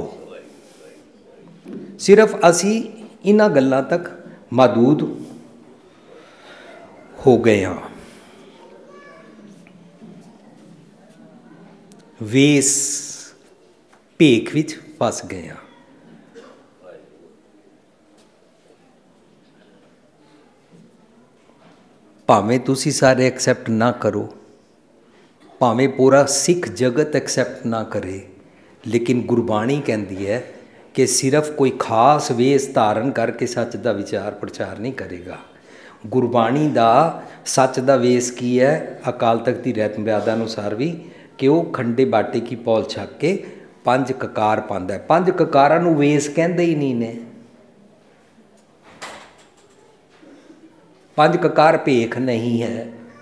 सिर्फ असी इन्हां गल्लां तक महदूद हो गए हाँ। वेस भेख विच फस गए हाँ। भावें तुसी सारे एक्सैप्ट ना करो, भावें पूरा सिख जगत एक्सैप्ट ना करे, लेकिन गुरबाणी कहती है कि सिर्फ कोई खास वेस धारण करके सच का विचार प्रचार नहीं करेगा। गुरबाणी का सच का वेस की है? अकाल तख्त की रहत मर्यादा अनुसार भी कि वह खंडे बाटे की पौल छक के पंज ककार पांदा है। पंज ककारां नूं वेस कहंदे ही नहीं ने। पंज ककार भेख नहीं है।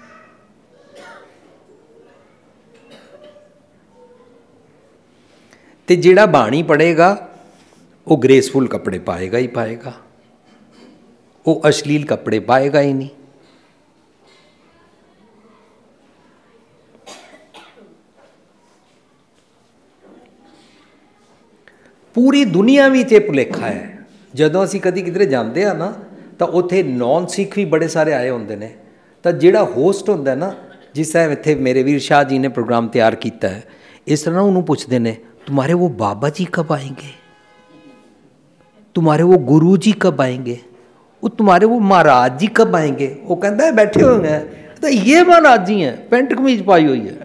ते जिहड़ा बाणी पढ़ेगा वो ग्रेसफुल कपड़े पाएगा ही पाएगा, वो अश्लील कपड़े पाएगा ही नहीं। पूरी दुनिया में ये भुलेखा है। जदों असी कभी किधरे जाते हैं ना, तो उत्थे नॉन सिख भी बड़े सारे आए होंगे ने। तो जिहड़ा होस्ट होंदा ना, जिस टाइम इत्थे मेरे वीर शाह जी ने प्रोग्राम तैयार किया है, इस तरह उन्होंने पूछते हैं, तुम्हारे वो बाबा जी कब आएंगे, तुम्हारे वो गुरु जी कब आएंगे, वो तुम्हारे वो महाराज जी कब आएंगे। वो कहता है बैठे हुए हैं, तो ये महाराज जी हैं, पेंट कमीज पाई हुई है।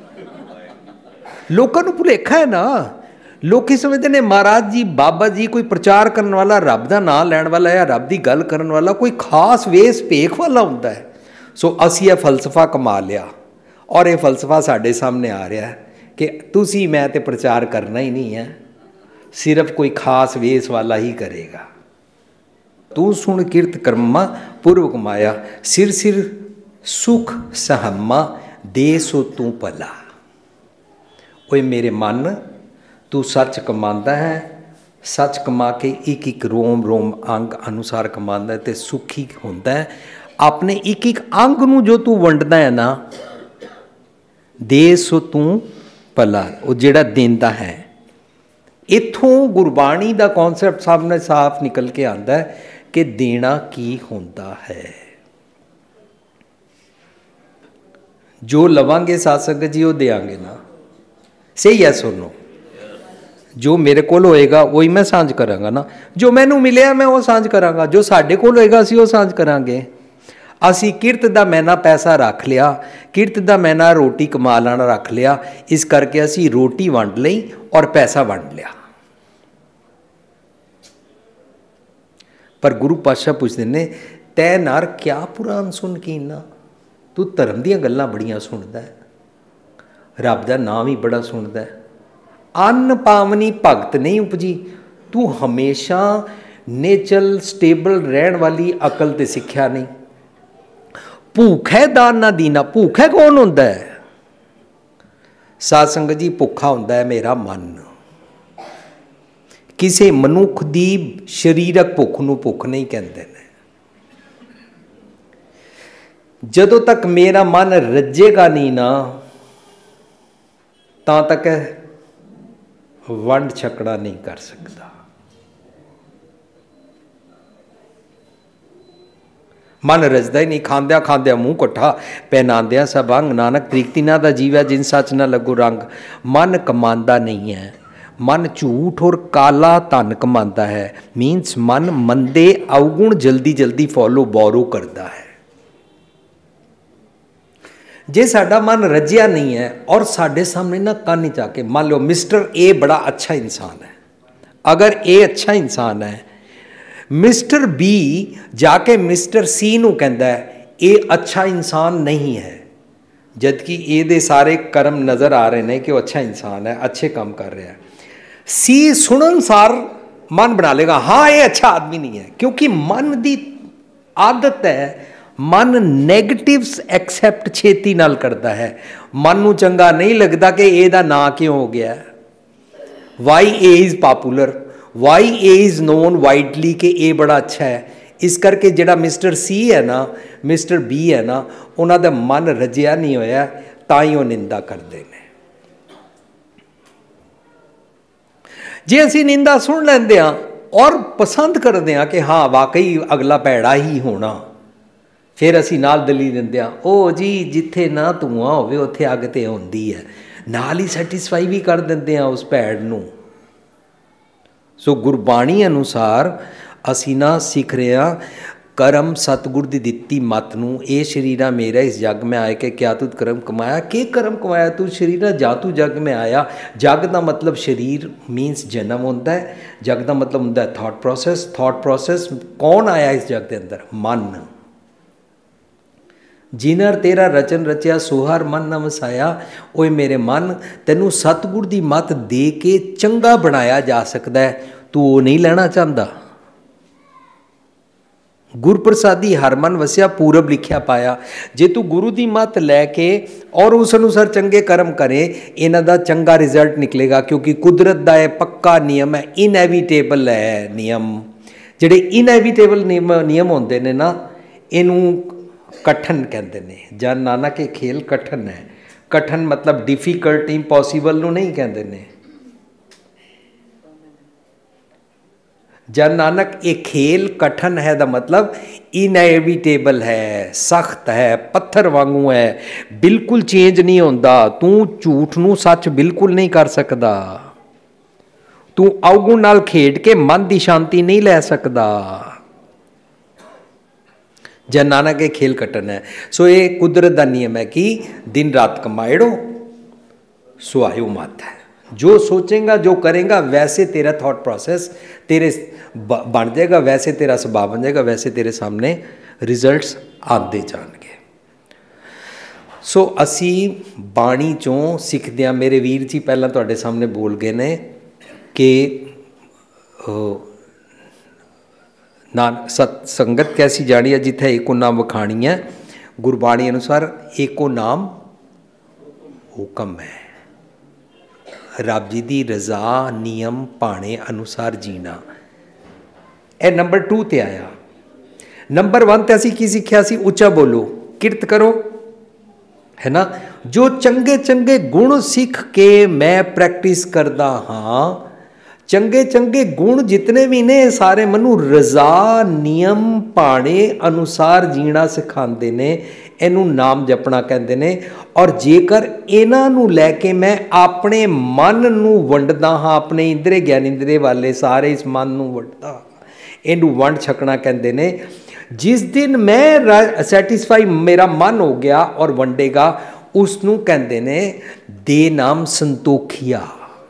लोगों को भुलेखा है ना। लोग समझते हैं महाराज जी बाबा जी कोई प्रचार करने वाला, रब का नाम लैण वाला या रब की गल करने वाला कोई खास वेस भेख वाला होंदा है। सो असी यह फलसफा कमा लिया, और यह फलसफा साढ़े सामने आ रहा है कि तुसी मैं तो प्रचार करना ही नहीं है, सिर्फ कोई खास वेस वाला ही करेगा। तू सुन किरत कर्मा पूर्व कमाया, सिर सिर सुख सहमा दे सो तू भला। ओए मेरे मन, तू सच कमांदा है, सच कमा के एक एक रोम रोम अंग अनुसार कमांदा है ते सुखी होंदा है। अपने एक एक अंग नूं जो तू वंडदा है ना, दे सो तू भला, वो जिहड़ा देंदा है। इत्थों गुरबाणी का कॉन्सैप्ट सामने साफ निकल के आंदा है कि देना की होंदा है। जो लवांगे साध संगत जी वो देंगे ना। सही है सुनो, जो मेरे कोल होएगा वही मैं सांझ करांगा ना। जो मैनू मिलिया मैं वो सांझ करांगा, जो साडे कोल होएगा असीं वो सांझ करांगे। असी किरत दा मैना पैसा रख लिया, किरत दा मैना रोटी कमा लाना रख लिया, इस करके असी रोटी वंड लई और पैसा वंड लिया। पर गुरु पातशाह पुछदे ने, तै नार क्या पुराण सुन की ना, तू धर्म दीयां गल्लां बड़ियां सुनदा है, रब दा नाम ही बड़ा सुनदा है। अन्न पावनी भगत नहीं उपजी, तू हमेशा नेचल स्टेबल रहन वाली अकल ते सिक्ख्या नहीं। भूखा दान ना दीना, भूखा कौन होंदा है? साध संगत जी, भुखा होंदा है मेरा मन। किसी मनुख दी शरीरक भुख नूं भुख नहीं कहते ने। जदों तक मेरा मन रजेगा नहीं ना, तां तक वंड छकड़ा नहीं कर सकता। मन रजदा ही नहीं, खांद्या खांद्या मुंह कट्ठा, पहनांद्या सब अंग, नानक तरीकती ना दा जीव है जिन सच ना लगो रंग। मन कमांदा नहीं है, मन झूठ और काला धन कमांदा है। मीन्स मन मंदे अवगुण जल्दी जल्दी फॉलो बोरो करता है। जे साडा मन रजिया नहीं है और साडे सामने ना कान ही जाके, मान लो मिस्टर ए बड़ा अच्छा इंसान है, अगर ए अच्छा इंसान है, मिस्टर बी जाके मिस्टर सी नूं कहंदा है ये अच्छा इंसान नहीं है, जबकि ए दे सारे कर्म नज़र आ रहे हैं कि वो अच्छा इंसान है, अच्छे काम कर रहा है। सी सुनन सार मन बना लेगा हाँ ये अच्छा आदमी नहीं है, क्योंकि मन दी आदत है, मन नैगेटिव्स एक्सैप्ट छेती नाल करता है। मन नूं चंगा नहीं लगता कि ए दा नां क्यों हो गया, why a is popular, why a is known widely कि ए बड़ा अच्छा है। इस करके जिहड़ा मिस्टर सी है ना, मिस्टर बी है ना, उन्हां दा मन रजिया नहीं होया, तां ही वो निंदा करते हैं। जे असी निंदा सुन लेंदे हां और पसंद करते हैं कि हाँ वाकई अगला भैड़ा ही होना, फिर असी नाल दली दिंदे हां ओ जी जिथे ना धुआं होवे उत्थे अग ते आउंदी है, नाल ही सैटिस्फाई भी कर दिंदे हां उस भैड़ नूं। सो गुरबाणी अनुसार असी ना सीख रहे हैं कर्म सतगुर दी दित्ती मत नूं, ए शरीरा मेरा इस जग में आए के क्या तू कर्म कमाया, के कर्म कमाया तू शरीरा, जा तू जग में आया। जग का मतलब शरीर मीनस जन्म होता है, जग का मतलब होता है थॉट प्रोसैस, थॉट प्रोसैस कौन आया इस जग के अंदर, मन। जिनर तेरा रचन रचिया सोहर मन न वसाया, ओए मेरे मन तेनू सतगुर दी मत दे के चंगा बनाया जा सकता है, तू वो नहीं लेना चाहता। गुरप्रसादी हर मन वसिया पूरब लिखिया पाया। जे तू गुरु दी मत लैके और उस अनुसार चंगे कर्म करे, इन्हां दा चंगा रिजल्ट निकलेगा, क्योंकि कुदरत दा यह पक्का नियम है, इनएविटेबल है नियम। जिहड़े इनएविटेबल नियम नियम होंदे ने ना, इनू कठन कहते हैं। जन नानक के खेल कठन है, कठन मतलब डिफिकल्ट, इंपॉसिबल नू नहीं कहते ने। जन नानक ये खेल कठन है दा मतलब इनएविटेबल है, सख्त है, पत्थर वांगू है, बिल्कुल चेंज नहीं होता। तू झूठ नू सच बिल्कुल नहीं कर सकता, तू अवगुण नाल खेड के मन की शांति नहीं लै सकता। जन नानक के खेल कटन है। सो ये कुदरत का नियम है कि दिन रात कमाएड़ो सुहायो मत है। जो सोचेगा जो करेगा वैसे तेरा थॉट प्रोसेस तेरे बन जाएगा, वैसे तेरा स्वभाव बन जाएगा, वैसे तेरे सामने रिजल्ट्स आते जाएंगे। सो असी बाणी चों सीखते हैं। मेरे वीर जी पहला तुहाडे सामने बोल गए ने कि ना सत संगत कैसी जानी है जिथे एको नाम वखाणी है। गुरबाणी अनुसार एको नाम हुक्म है, रब जी की रजा नियम पाने अनुसार जीना। ए नंबर टू ते आया। नंबर वन ते असी की सीखिया सी, उच्चा बोलो, किरत करो, है ना। जो चंगे चंगे गुण सीख के मैं प्रैक्टिस करदा हाँ, चंगे चंगे गुण जितने भी ने सारे मनु रजा नियम पाने अनुसार जीना सिखाते ने। इनू नाम जपना कहते ने। और जेकर इन्हां नू लैके मैं अपने मन नू वंडदा हाँ, अपने इंद्रे ज्ञान इंद्रे वाले सारे इस मन नू वंडदा, इनू वंड छकना कहते ने। जिस दिन मैं सैटिस्फाई मेरा मन हो गया और वंडेगा, उसनू कहते ने दे नाम संतोखिया।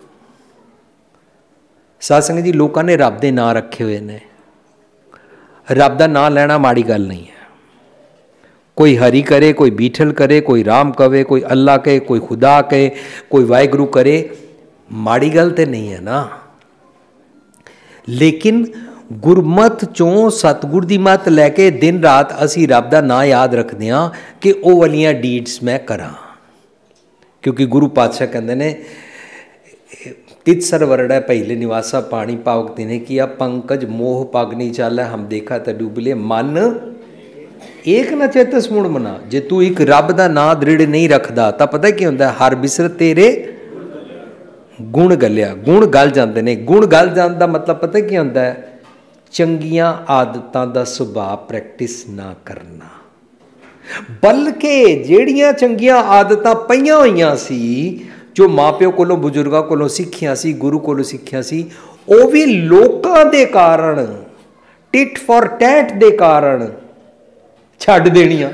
साध संगत जी लोगों ने रब के नाम रखे हुए ने। रब का नाम लेना माड़ी गल नहीं है। कोई हरि करे, कोई बीठल करे, कोई राम कहे, कोई अल्लाह कहे, कोई खुदा कहे, कोई वाहिगुरु करे, माड़ी गल तो नहीं है ना। लेकिन गुरमत चों सतगुर दी मत लैके दिन रात असी रब दा नां याद रखते हाँ कि वो वालियां डीड्स मैं करा। क्योंकि गुरु पातशाह कहते ने तित सरवरड़ा पहले निवासा पानी पावक तिने किया पंकज मोह पग नहीं चाला हम देखा तो डूबले मन एक न चेतस मुड़ मना। जे तू एक रब दा नां दृढ़ नहीं रखदा तां पता की हुंदा हर बिसर तेरे गुण गलिया। गुण गल जाते ने। गुण गल जाने का मतलब पता की हुंदा है चंगियां आदतां दा सुभाव प्रैक्टिस ना करना। बल्कि ਜਿਹੜੀਆਂ ਚੰਗੀਆਂ ਆਦਤਾਂ ਪਈਆਂ ਹੋਈਆਂ ਸੀ जो माँ प्यो कोलों बुजुर्गों कोलों सीखिया सी गुरु कोलों सीखिया सी वो भी लोकां दे कारण टिट फॉर टैट दे कारण छड्ड देनियां।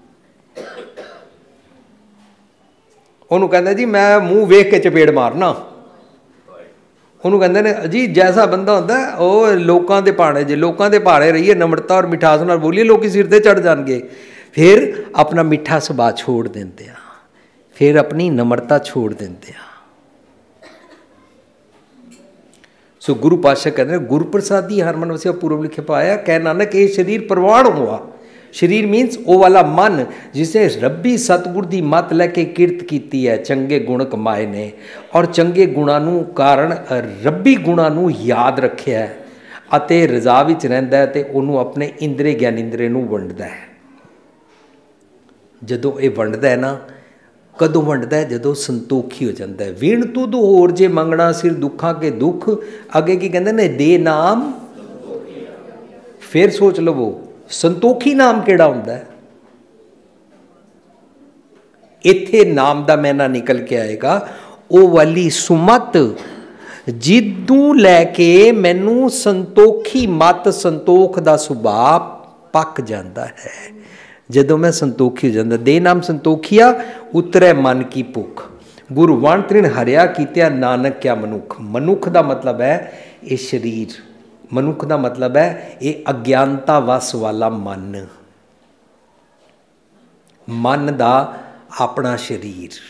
उन्होंने कहते जी मैं मूँह वेख के चपेड़ मारना। उन्होंने कहते ने जी जैसा बंदा होंदा वो लोकां दे भाणे जे लोकां दे भाणे रहिए नम्रता और मिठास नाल बोलिए लोग सिर ते चढ़ जाएंगे। फिर अपना मिठा सुभाव छोड़ देंगे हैं, फिर अपनी नम्रता छोड़ देंगे हैं। सो गुरु पातशाह कहते हैं गुरु प्रसादी हर मन वसिया पूर्व लिखे पाया कह नानक ये शरीर प्रवाण हुआ। शरीर मीनस वो वाला मन जिसने रब्बी सतगुर दी मत लैके किरत की है चंगे गुण कमाए ने और चंगे गुणों नूं कारण रब्बी गुणों नूं याद रखिया है अते रजा विच रहिंदा है ते उहनूं अपने इंद्रे ज्ञानेंद्रे नूं वंडदा है। जदों ये वंडदा है ना कदों वंडदा है जदों संतोखी हो जाता है। विण तुद होर जे मंगना सिर दुखा के दुख अगे की कहते ने दे नाम। फिर सोच लवो संतोखी नाम केड़ा हुंदा है। इत्थे नाम दा मैना निकल के आएगा ओ वाली सुमत जिदू लैके मैनू संतोखी मत संतोख दा सुभाव पक जाता है। जदों मैं संतोखी हो जाता दे नाम संतोखिया उतरे मन की भुख गुरु वण तृण हरिया कीतिया नानक क्या मनुख। मनुख का मतलब है ये शरीर। मनुख का मतलब है ये अज्ञानता वस वाला मन। मन का अपना शरीर।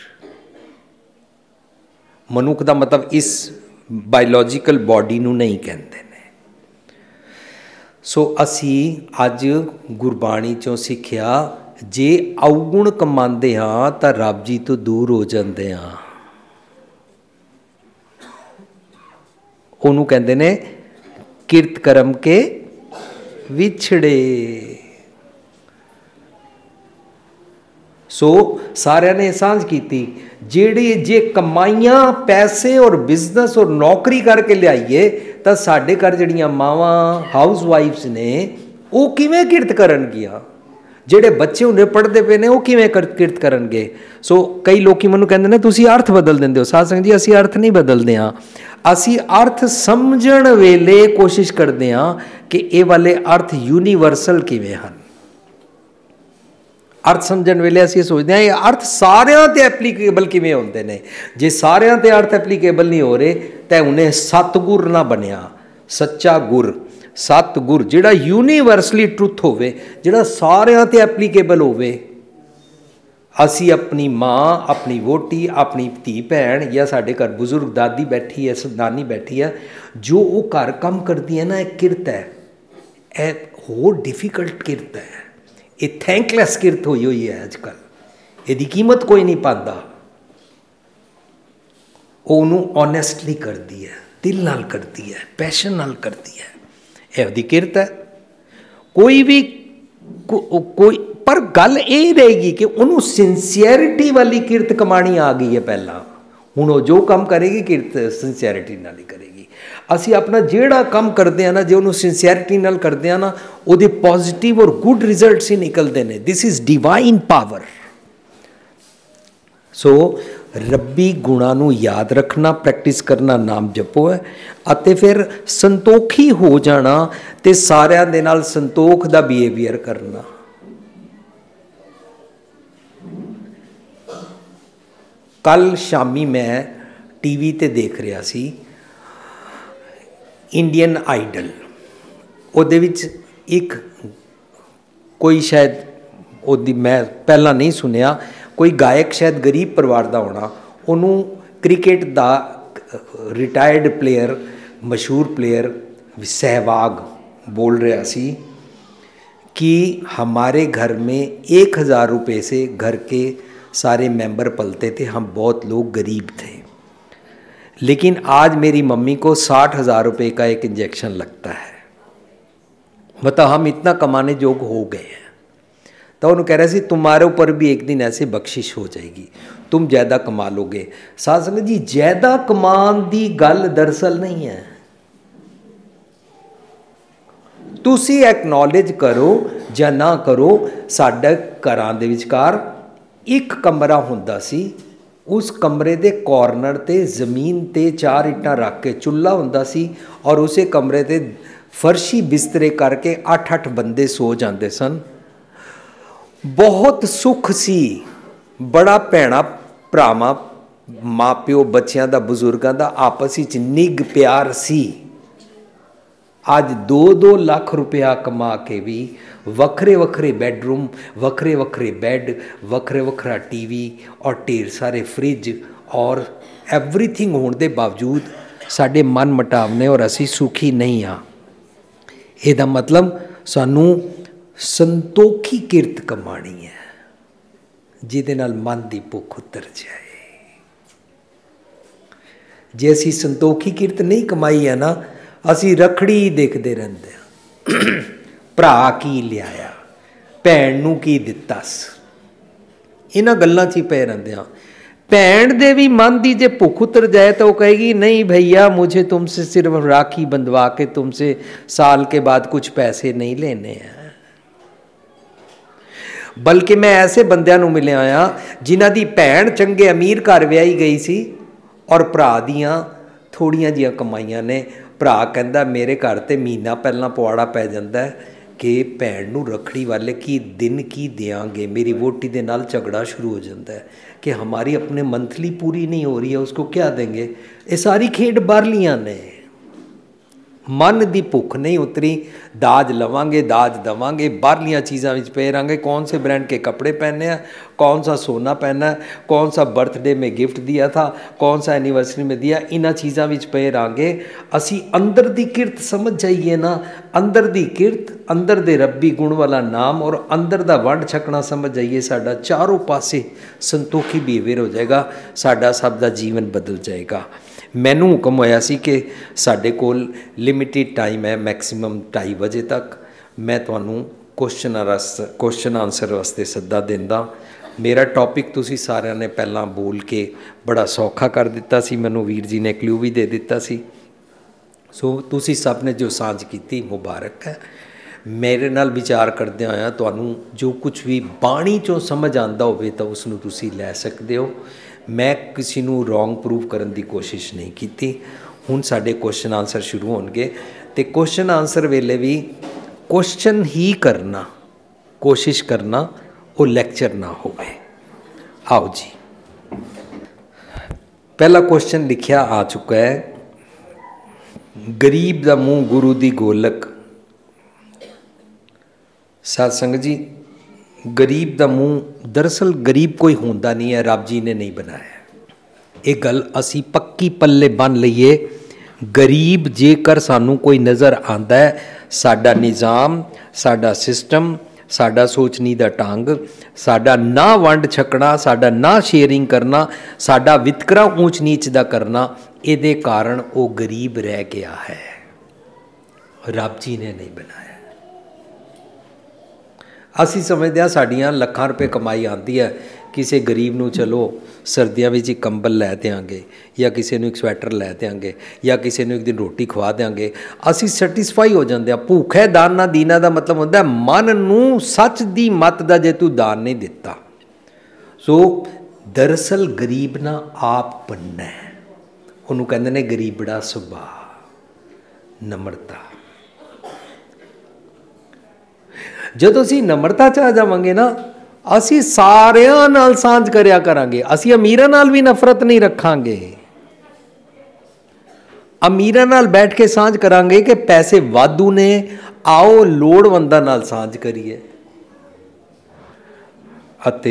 मनुख का मतलब इस बायोलॉजिकल बॉडी नू नहीं कहते। सो असी अज गुरबाणी चों सिक्ख्या जे अवगुण कमाते हाँ तो रब जी तो दूर हो जाते हाँ। उन्होंने कहते ने किरत कर्म के विछड़े। सो सारिया ने सांझ की जेड़ी जे कमाइयां पैसे और बिजनेस और नौकरी करके लियाइए तो साढ़े घर जड़ियां मावां हाउस वाइफ्स ने वो किवें किरत करनगियां। जेड़े बच्चे उन्हें पढ़ते पे ने वो किवें किरत करनगे। सो कई लोग मैनू कहते हैं तुसीं अर्थ बदल देंदे हो। साध संगत जी असीं अर्थ नहीं बदलते हाँ। असीं अर्थ समझण वेले कोशिश करते हाँ कि ये वाले अर्थ यूनीवर्सल किवें हन। अर्थ समझण वेले असीं सोचते हैं ये अर्थ सारियां ते एप्लीकेबल किवें होंदे ने। जे सारियां ते अर्थ एप्लीकेबल नहीं हो रहे तो उन्हें सतगुर ना बनिया। सच्चा गुर सतगुर जिहड़ा यूनीवर्सली ट्रुथ होवे जिहड़ा सारियां ते एप्लीकेबल होवे। असी अपनी माँ अपनी वोटी अपनी धी भैन या साढ़े घर बुजुर्ग दादी बैठी है नानी बैठी है जो वो घर काम करती है ना एक किरत है। ए होर डिफिकल्ट किरत है। ये थैंकलैस किरत हुई हुई है अजकल। यदी कीमत कोई नहीं पाता। उन्होंने ऑनेस्टली करती है दिल नाल करती है पैशन नाल करती है। यह किरत है। कोई भी को, कोई पर गल ये रहेगी कि उन्होंने सिंसियरिटी वाली किरत कमानी आ गई है। पहला हुण वो जो काम करेगी किरत सिंसियरिटी नाल ही करेगी। असी अपना जेड़ा काम करते हैं ना जो उन्होंने सिंसियरिटी नाल करते हैं ना वो पॉजिटिव और गुड रिजल्ट्स ही निकलते हैं। This is divine power. So रब्बी गुणों नूं याद रखना प्रैक्टिस करना नाम जपो है अते फिर संतोखी हो जाना ते सारियां दे नाल संतोख दा बिहेवियर करना। कल शामी मैं टीवी ते देख रहा सी इंडियन आइडल। उहदे विच एक कोई शायद उहदी मैं पहला नहीं सुनिया कोई गायक शायद गरीब परिवार का होना। उन्होंने क्रिकेट का रिटायर्ड प्लेयर मशहूर प्लेयर सहवाग बोल रहा सी कि हमारे घर में एक हज़ार रुपये से घर के सारे मेंबर पलते थे, हम बहुत लोग गरीब थे, लेकिन आज मेरी मम्मी को साठ हज़ार रुपये का एक इंजेक्शन लगता है। मतलब हम इतना कमाने जोग हो गए हैं। तो उन्होंने कह रहे सी तुम्हारे ऊपर भी एक दिन ऐसे बख्शिश हो जाएगी, तुम ज़्यादा कमा लोगे। साध संगत जी, ज़्यादा कमान दी गल दरअसल नहीं है। तुसी एक्नॉलेज करो ਜਾਂ ना करो, साडे घरां दे विचकार एक कमरा हुंदा सी, उस कमरे दे कॉर्नर ते जमीन ते चार इट्टां रख के चुल्हा हुंदा सी और उसे कमरे ते फर्शी बिस्तरे करके अठ अठ बंदे सो जाते सन। बहुत सुख सी, बड़ा भैणा भरावां माँ प्यो बच्चों का बजुर्गों का आपस विच निग प्यार सी। आज दो दो लाख रुपया कमा के भी वखरे वखरे बेडरूम, वखरे वखरे बैड, वखरे वखरा टीवी और ढेर सारे फ्रिज और एवरीथिंग होने के बावजूद साडे मन मटावने और असी सुखी नहीं हाँ। ਇਹਦਾ मतलब सानू संतोखी किरत कमानी है जिहदे नाल मन की भुख उतर जाए। जे असी संतोखी किरत नहीं कमाई है ना, असी रखड़ी देखते रहते हैं, भरा की लियाया, भैन नूं की दिता, इन्हां गल्लां च ही पे रहते हैं। भैन दे भी मन की जे भुख उतर जाए तो वो कहेगी नहीं भैया, मुझे तुमसे सिर्फ राखी बंधवा के तुमसे साल के बाद कुछ पैसे नहीं लेने हैं। बल्कि मैं ऐसे बंदियां नूं मिलिया आया जिन्हां दी भैन चंगे अमीर घर विआही गई सी और भरा दियां थोड़ियां जिहियां कमाईयां ने। भरा कहंदा मेरे घर ते महीना पहलां पवाड़ा पै जांदा है कि भैन नूं रखड़ी वाले की दिन की देंगे। मेरी वोटी दे नाल झगड़ा शुरू हो जाता है कि हमारी अपने मंथली पूरी नहीं हो रही है, उसको क्या देंगे। ये सारी खेड बाहरलियां ने, मन की भुख नहीं उतरी। दाज लवांगे, दाज देवांगे, बाहरलियां चीज़ों में पे रहेंगे, कौन से ब्रांड के कपड़े पहने हैं, कौन सा सोना पहना है, कौन सा बर्थडे में गिफ्ट दिया था, कौन सा एनिवर्सरी में दिया, इन्हां चीज़ों में पे रहेंगे। असी अंदर दी किरत समझ जाइए ना, अंदर दी किरत, अंदर दे रब्बी गुण वाला नाम और अंदर दा वंड छकना समझ जाइए, साडा चारों पासे संतोखी बिहेवियर हो जाएगा, साडा सब दा जीवन बदल जाएगा। मैनू हुक्म होया सी कि साडे कोल लिमिटेड टाइम है, मैक्सीमम ढाई बजे तक मैं तुहानू क्वेश्चन रस क्वेश्चन आंसर वास्ते सद्दा देंदा। मेरा टॉपिक तुसी सारिਆਂ ने पहला बोल के बड़ा सौखा कर दिता सी, मैनू वीर जी ने क्लू भी दे दिता सी। सो तुसी सब ने जो सांझ की मुबारक है। मेरे नाल विचार करदे होया तुहानू जो कुछ भी बाणी चों समझ आंदा होवे तां उसनू तुसी लै सकदे हो। मैं किसी नू रॉन्ग प्रूव करने की कोशिश नहीं की। हुण साडे क्वेश्चन आंसर शुरू होणगे ते क्वेश्चन आंसर वेले भी क्वेश्चन ही करना, कोशिश करना वो लैक्चर ना होवे। आओ जी, पहला क्वेश्चन लिखिया आ चुका है, गरीब दा मूँह गुरु दी गोलक। साध संगत जी, गरीब दा मूँह दरअसल गरीब कोई होंदा नहीं है, रब जी ने नहीं बनाया। ये गल असी पक्की पल्ले बन लईए। गरीब जेकर सानू कोई नज़र आंदा है, साडा निज़ाम, साडा सिस्टम, साडा सोचनी दा ढंग, साडा ना वंड छकना, साडा ना शेयरिंग करना, साडा वितकरा ऊंच नीच दा करना, इहदे कारण वो गरीब रह गया है, रब जी ने नहीं बनाया। असी समझते हैं साड़ियाँ लखां रुपए कमाई आती है, किसी गरीब नूं चलो सर्दियों में कंबल लै देंगे या किसी नूं एक स्वेटर लै देंगे या किसी नूं एक दिन रोटी खवा देंगे, असी सैटिस्फाई हो जाते हैं। भूखा दान ना दीना का मतलब होता है मन नूं सच दी मत दा जे तू दान नहीं दिता। सो दरअसल गरीब ना आप बनना है, उन्होंने कहते हैं गरीबड़ा सुभाव, नम्रता। जदों असीं नम्रता च आ जावांगे ना, असीं सारियां नाल सांझ करिया करांगे, असीं अमीरां नाल भी नफरत नहीं रखांगे। अमीरां नाल बैठ के सांझ करांगे कि पैसे वाधू ने, आओ लोड़वंदां नाल सांझ करिए। अते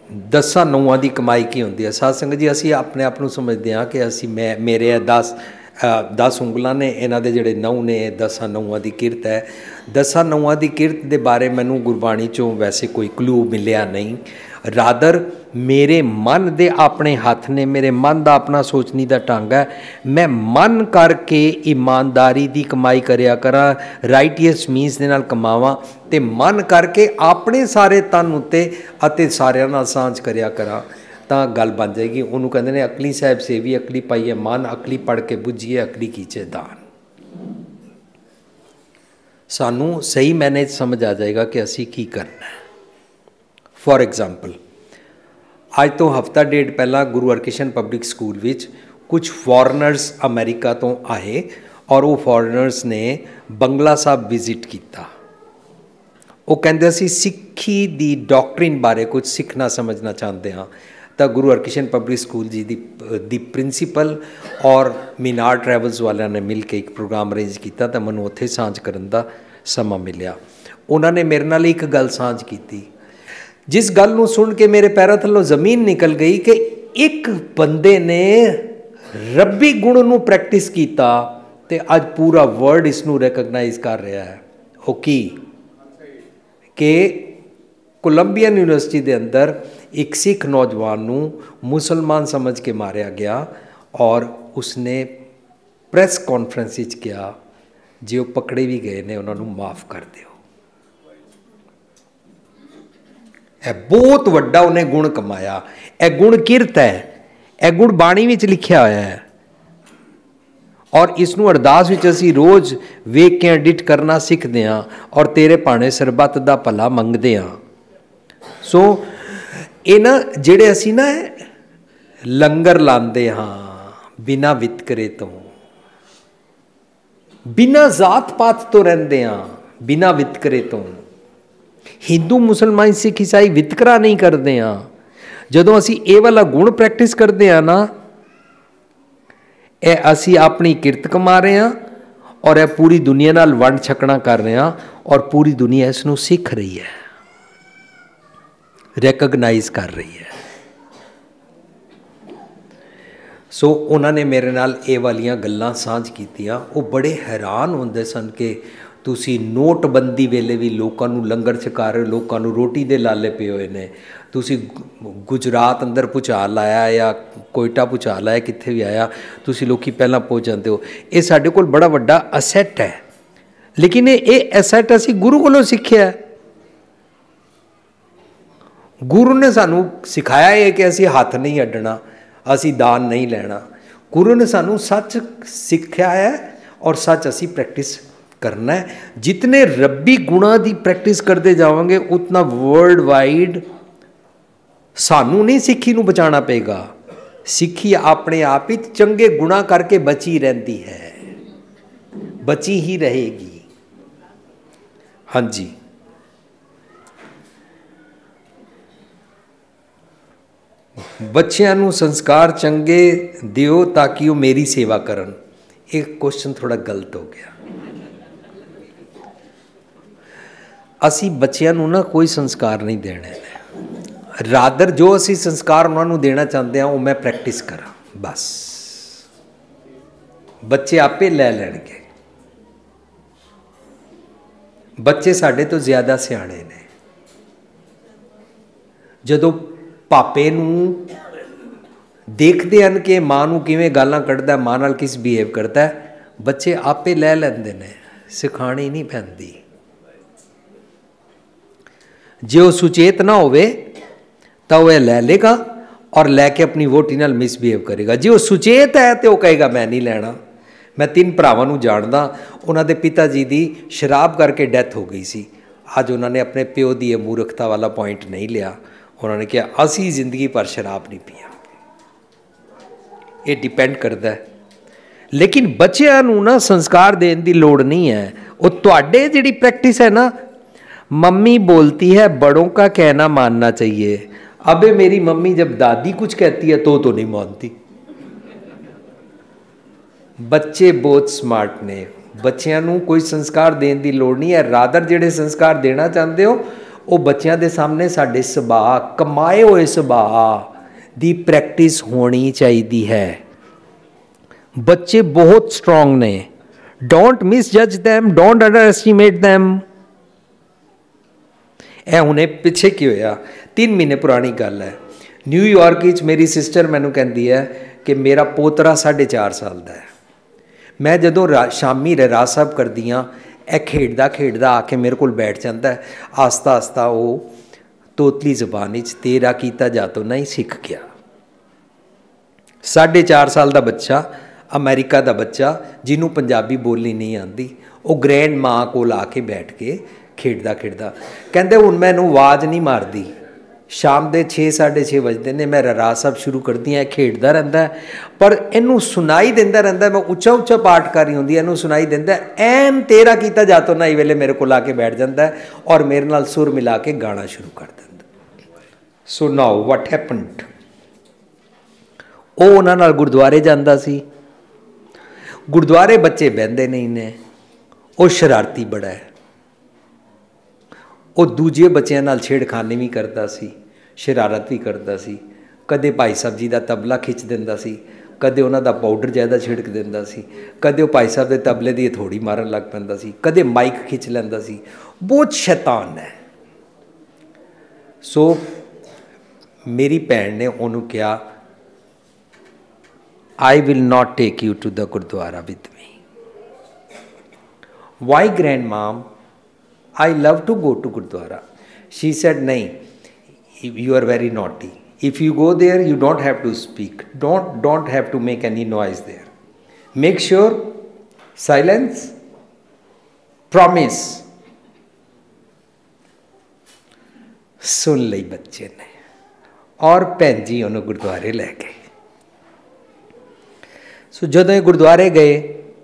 दसां नौआं दी कमाई की होंदी है। साध संगत जी, असीं अपने आप नूं समझदे हां कि असीं मैं मेरे दस दस ਉਂਗਲਾਂ ने इन्हां दे जिहड़े नौ ने दसां नौआं दी किरत है। दसां नौआं दी किरत दे बारे मैनूं गुरबाणी चों वैसे कोई क्लू मिलिया नहीं। रादर मेरे मन दे अपने हथ ने, मेरे मन का अपना सोचनी का ढंग है। मैं मन करके ईमानदारी की कमाई करिया करा, राइटियस मीनस दे नाल कमावां ते मन करके अपने सारे तन उत्ते अते सारियां नाल सांझ करिया करा तो गल बन जाएगी। उन्होंने कहते हैं अकली साहब से भी अकली पाइए मन, अकली पढ़ के बुझिए अकली कीचे दान। सानू सही मैने समझ आ जाएगा कि असी की करना है। फॉर एग्जाम्पल अज तो हफ्ता डेढ़ पहला गुरु हरकिशन पब्लिक स्कूल विच कुछ फॉरनर्स अमेरिका तो आए और वो फॉरनर्स ने बंगला साहब विजिट किया। वो कहते असी सिक्खी दी डॉक्ट्रिन बारे कुछ सीखना समझना चाहते हाँ। तो गुरु हरकिशन पब्लिक स्कूल जी दी दी प्रिंसीपल और मीनार ट्रैवल्स वालियां ने मिल के एक प्रोग्राम अरेंज किया तो मैनूं उत्थे सांझ करन दा समा मिलिया। उन्होंने मेरे नाल एक गल सांझ की जिस गल नूं सुन के मेरे पैरों थल्लों जमीन निकल गई कि एक बंदे ने रब्बी गुण नूं प्रैक्टिस किया ते अज पूरा वर्ल्ड इसनूं रिकगनाइज कर रहा है। वो की कि कोलंबियन यूनिवर्सिटी के अंदर एक सिख नौजवान नूं मुसलमान समझ के मारिया गया और उसने प्रेस कॉन्फ्रेंस विच किया जो पकड़े भी गए ने उन्होंने माफ़ कर दिओ। यह बहुत वड्डा उन्हें गुण कमाया। यह गुण किरत है, यह गुण बाणी विच लिखिया होया है और इसनूं अरदास विच असीं रोज़ वेख के एडिट करना सीखते हाँ और तेरे भाणे सरबत दा भला मंगते हाँ। सो ये ना जिहड़े असीं ना लंगर लाते हाँ बिना वितकरे तो, बिना जात पात तो रहते हाँ, बिना वितकरे तो। हिंदू मुसलमान सिख ईसाई वितकरा नहीं करते हाँ। जदों असीं ये वाला गुण प्रैक्टिस करते हैं ना, यह असीं अपनी किरत कमा रहे हैं और यह पूरी दुनिया नाल वंड छकना कर रहे हैं और पूरी दुनिया इसनूं सीख रही है, रिकगनाइज कर रही है। सो उन्होंने मेरे नाल ये वालियां गल्लां सांझ कीतियां। वो बड़े हैरान होंदे सन कि तुसी नोटबंदी वेले भी लोगों नूं लंगर छका रहे हो, लोगों नूं रोटी दे लाले पे हुए ने। तुसी गुजरात अंदर भूचाल आया या कोयटा भूचाल आया, कित्थे भी आया, तुसी लोग पहला पहुँच जाते हो। ये साडे कोल बड़ा वड्डा असैट है, लेकिन ये असैट असी गुरु कोलों सीखिया। गुरु ने सानू सिखाया है कि असी हाथ नहीं अड्डना, असी दान नहीं लेना। गुरु ने सानू सच सिखाया है और सच असी प्रैक्टिस करना है। जितने रब्बी गुणा की प्रैक्टिस करते जावांगे उतना वर्ल्ड वाइड सानू नहीं सिक्खी नू बचाना पेगा। सिक्खी अपने आप ही चंगे गुणा करके बची रहती है, बची ही रहेगी। हाँ जी, बच्चों नू संस्कार चंगे दिओ ताकि वो मेरी सेवा करन। एक क्वेश्चन थोड़ा गलत हो गया। असी बच्चों नू ना कोई संस्कार नहीं देने, रादर जो असी संस्कार उन्होंने देना चाहते हैं वो मैं प्रैक्टिस करा, बस बच्चे आपे ले लैणगे। बच्चे साडे तो ज़्यादा सियाणे ने। जदों पापे नूं देखते हैं कि माँ नूं किवें गालां कढ़दा, माँ नाल किस बिहेव करता है, बच्चे आपे ले लैंदे ने, सिखाणी नहीं पैंदी। जे वो सुचेत ना होवे तो वह ले लेगा और लैके अपनी वोटी नाल मिसबिहेव करेगा। जे वो सुचेत है तो वह कहेगा मैं नहीं लेना। मैं तीन भरावां नूं जानदा, उन्हां दे पिता जी दी शराब करके डैथ हो गई सी। अज उन्होंने अपने प्यो दी मूर्खता वाला पॉइंट नहीं लिया। उन्होंने कहा असी जिंदगी पर शराब नहीं पिया। ये डिपेंड करता है। लेकिन बच्चों नूं ना संस्कार देने की लोड़ नहीं है। वो तुहाडे जिहड़ी प्रैक्टिस है ना, मम्मी बोलती है बड़ों का कहना मानना चाहिए। अबे मेरी मम्मी जब दादी कुछ कहती है तो तो नहीं मानती। बच्चे बहुत स्मार्ट ने, बच्चों नूं कोई संस्कार देने की लोड़ नहीं है। रादर जिहड़े संस्कार देना चाहते हो वो बच्चों के सामने साडे सुभाअ, कमाए हुए सुभाअ दी प्रैक्टिस होनी चाहिए है। बच्चे बहुत स्ट्रॉन्ग ने, don't misjudge them, don't underestimate them. ए हुणे पिछे की होया, तीन महीने पुरानी गल है। न्यूयॉर्क विच मेरी सिस्टर मैनू कहती है कि मेरा पोतरा साढ़े चार साल का है। मैं जदों रा शामी रहरास साहब करदी हाँ, ए खेडदा खेडदा आके मेरे को बैठ जाता है। आस्ता आस्ता वो तोतली जबान विच तेरा कीता जा तो नहीं सीख गया। साढ़े चार साल का बच्चा, अमेरिका का बच्चा जिन्हों पंजाबी बोलनी नहीं आती, वो ग्रैंड माँ को आके बैठ के खेडदा खेडदा कहते हुण मैनू आवाज़ नहीं मारती। शाम के छे साढ़े छे बजते ने, मैं रहरास साहब शुरू करती हाँ, खेडदा रहिंदा है पर इनू सुनाई देंदा रहिंदा। मैं उच्चा उच्चा पाठ कर रही होंदी, इनू सुनाई देंदा एन तेरा कीता जा तो ना वेले मेरे को आके बैठ जाता है और मेरे नाल सुर मिला के गाना शुरू कर देंदा। सो नाउ व्हाट हैपेंड, वो उन्हां नाल गुरुद्वारे जांदा सी। गुरुद्वारे बच्चे बहंदे नहीं ने, वो शरारती बड़ा है, वो दूजे बच्चों नाल छेड़खानी भी करता सी, शरारत भी करता सी। कदे भाई साहब जी का तबला खिंच दिंदा सी, कदे उन्हां दा पाउडर ज़्यादा छिड़क दिंदा सी, कदे वो भाई साहब के तबले दी थोड़ी मारन लग पैंदा सी, कदे माइक खिंच लैंदा सी। बहुत शैतान है। सो मेरी भैन ने उन्होंने कहा, I will not take you to the gurdwara with me. Why grand mom, I love to go to Gurdwara. She said, nahi, you are very naughty. If you go there, you don't have to speak. Don't, don't have to make any noise there. Make sure, silence, promise. सुन ली बच्चे ने और भैन जी उन्होंने गुरुद्वारे लै गए। सो जदों गुरुद्वारे गए,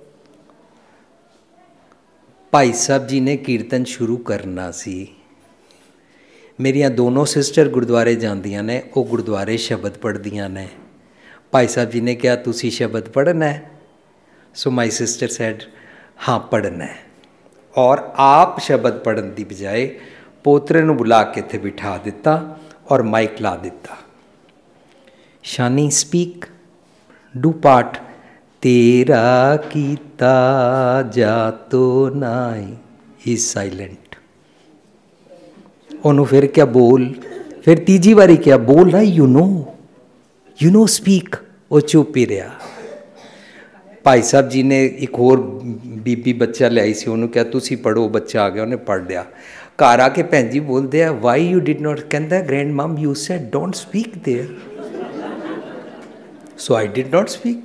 भाई साहब जी ने कीर्तन शुरू करना सी। मेरिया दोनों सिस्टर गुरुद्वारे जांदियां ने, वो गुरुद्वारे शब्द पढ़दियां ने। भाई साहब जी ने कहा तुसी शब्द पढ़ना है? सो माई सिस्टर सैड हाँ पढ़ना है। और आप शब्द पढ़न की बजाय पोतरे नूं बुला के इत्थे बिठा दिता और माइक ला दिता। शानी स्पीक, डू पाठ। तेरा कीता जा तो नाई, ही साइलेंट। उन्होंने फिर क्या बोल, फिर तीजी बारी क्या बोल रहा, you know you know speak. वो चुप ही रहा। भाई साहब जी ने एक होर बीबी बच्चा लियाई सी, उन्होंने कहा तुसी पढ़ो। बच्चा आ गया, उन्हें पढ़ लिया। घर आके भैन जी बोलते हैं वाई यू डिड नॉट, कहता है grand mum you said don't speak there, so I did not speak.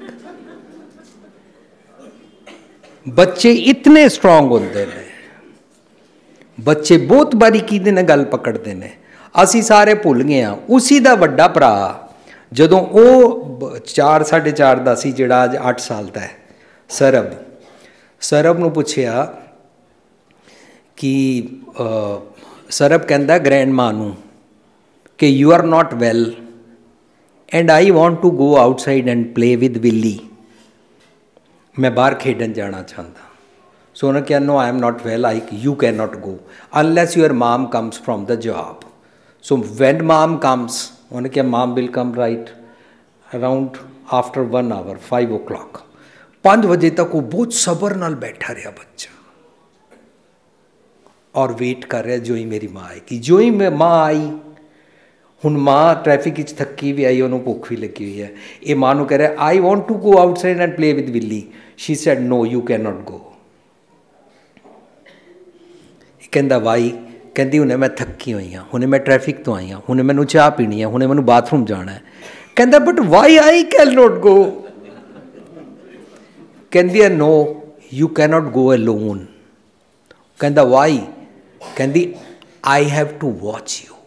बच्चे इतने स्ट्रोंग होंदे ने, बच्चे बहुत बारीकी दे गल पकड़ते हैं। असी सारे भुल गए हाँ। उसी का वड्डा भरा जदों वो चार साढ़े चार का सी, जिहड़ा अज अठ साल का है, सरब सरब नूं पुछया कि सरब कहंदा ग्रैंड मां नूं कि you are not well and I want to go outside and play with Willy. मैं बाहर खेडन जाना चाहता। सो उन्होंने कहा no I am not well, I you can not go unless your mom comes from the job. So when mom comes, उन्होंने कहा mom will come right around after one hour five o'clock. पाँच बजे तक वो बहुत सबर नाल बैठा रहा बच्चा और वेट कर रहा जो ही मेरी माँ आएगी। जो ही मैं माँ आई, हुण माँ ट्रैफिक थकी भी आई, उन्होंने भुख भी लगी हुई है। ये माँ नूं कह रहा I want to go outside and play with Willy. She said no you can not go. कहंदा वाई, कहती हुणे मैं थकी हुई हाँ, हुणे मैं ट्रैफिक तो आई हाँ, हुणे मैनू चाह पीनी है, हुणे मैनू बाथरूम जाना है। कहंदा but why I can not go. कहंदी है no you can not go alone. कहंदा वाई, कहंदी I have to watch you.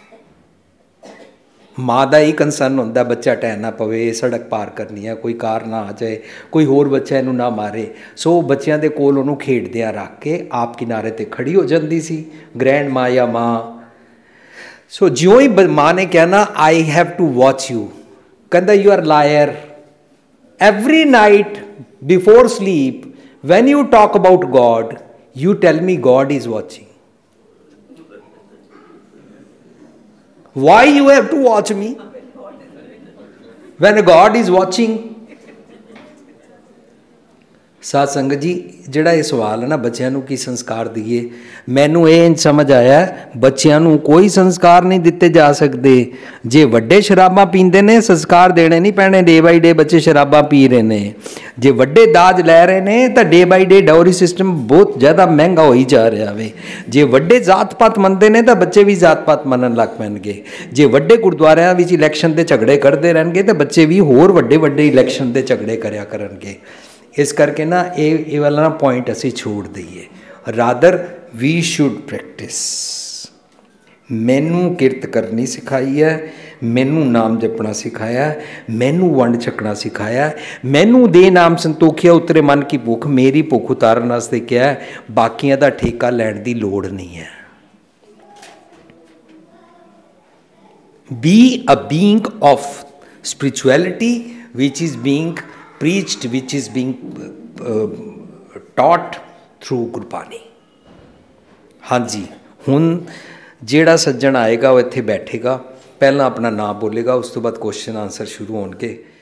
माँ का ही कंसर्न होंदा बच्चा टैर ना पवे, सड़क पार करनी है, कोई कार ना आ जाए, कोई होर बच्चा इनू ना मारे। सो बच्चों के कोल उन्होंने खेडदियां रख के आप किनारे ते खड़ी हो जाती सी ग्रैंड माँ या माँ। सो ज्यों ही माँ ने कहना I have to watch you, कहता you are liar. Every night before sleep when you talk about God you tell me God is watching. Why you have to watch me when God is watching? साध संगत जी ਜਿਹੜਾ ਇਹ ਸਵਾਲ ਹੈ ਨਾ ਬੱਚਿਆਂ ਨੂੰ ਕੀ ਸੰਸਕਾਰ ਦਈਏ, ਮੈਨੂੰ ਇਹ ਸਮਝ ਆਇਆ ਬੱਚਿਆਂ ਨੂੰ ਕੋਈ ਸੰਸਕਾਰ ਨਹੀਂ ਦਿੱਤੇ ਜਾ ਸਕਦੇ। ਜੇ ਵੱਡੇ ਸ਼ਰਾਬਾਂ ਪੀਂਦੇ ਨੇ ਸੰਸਕਾਰ ਦੇਣੇ ਨਹੀਂ ਪੈਣੇ, ਡੇ ਬਾਈ ਡੇ ਬੱਚੇ ਸ਼ਰਾਬਾਂ ਪੀ ਰਹੇ ਨੇ। ਜੇ ਵੱਡੇ ਦਾਜ ਲੈ ਰਹੇ ਨੇ ਤਾਂ ਡੇ ਬਾਈ ਡੇ ਡਾਊਰੀ ਸਿਸਟਮ ਬਹੁਤ ਜ਼ਿਆਦਾ ਮਹਿੰਗਾ ਹੋਈ ਜਾ ਰਿਹਾ ਵੇ। ਜੇ ਵੱਡੇ ਜਾਤ ਪਾਤ ਮੰਨਦੇ ਨੇ ਤਾਂ ਬੱਚੇ ਵੀ ਜਾਤ ਪਾਤ ਮੰਨਣ ਲੱਗ ਪੈਣਗੇ। ਜੇ ਵੱਡੇ ਗੁਰਦੁਆਰਿਆਂ ਵਿੱਚ ਇਲੈਕਸ਼ਨ ਦੇ ਝਗੜੇ ਕਰਦੇ ਰਹਿਣਗੇ ਤਾਂ ਬੱਚੇ ਵੀ ਹੋਰ ਵੱਡੇ ਵੱਡੇ ਇਲੈਕਸ਼ਨ ਦੇ ਝਗੜੇ ਕਰਿਆ ਕਰਨਗੇ। इस करके ना ये ये वाला ना पॉइंट असी छोड़ दईए, रादर वी शुड प्रैक्टिस। मैनू किरत करनी सिखाई है, मैनू नाम जपना सिखाया, मैनू वंड छकना सिखाया, मैनू दे नाम संतोखिया उतरे मन की भुख, मेरी भुख उतारन वास्ते क्या है, बाकियां दा ठेका लैण दी लोड़ नहीं है। Be a being of spirituality which is being preached, which is being uh, taught through Gurbani. हाँ जी, हुण जिहड़ा सज्जण आएगा वो इत्थे बैठेगा, पहला अपना नाम बोलेगा, उस तो बाद क्वेश्चन आंसर शुरू होणगे।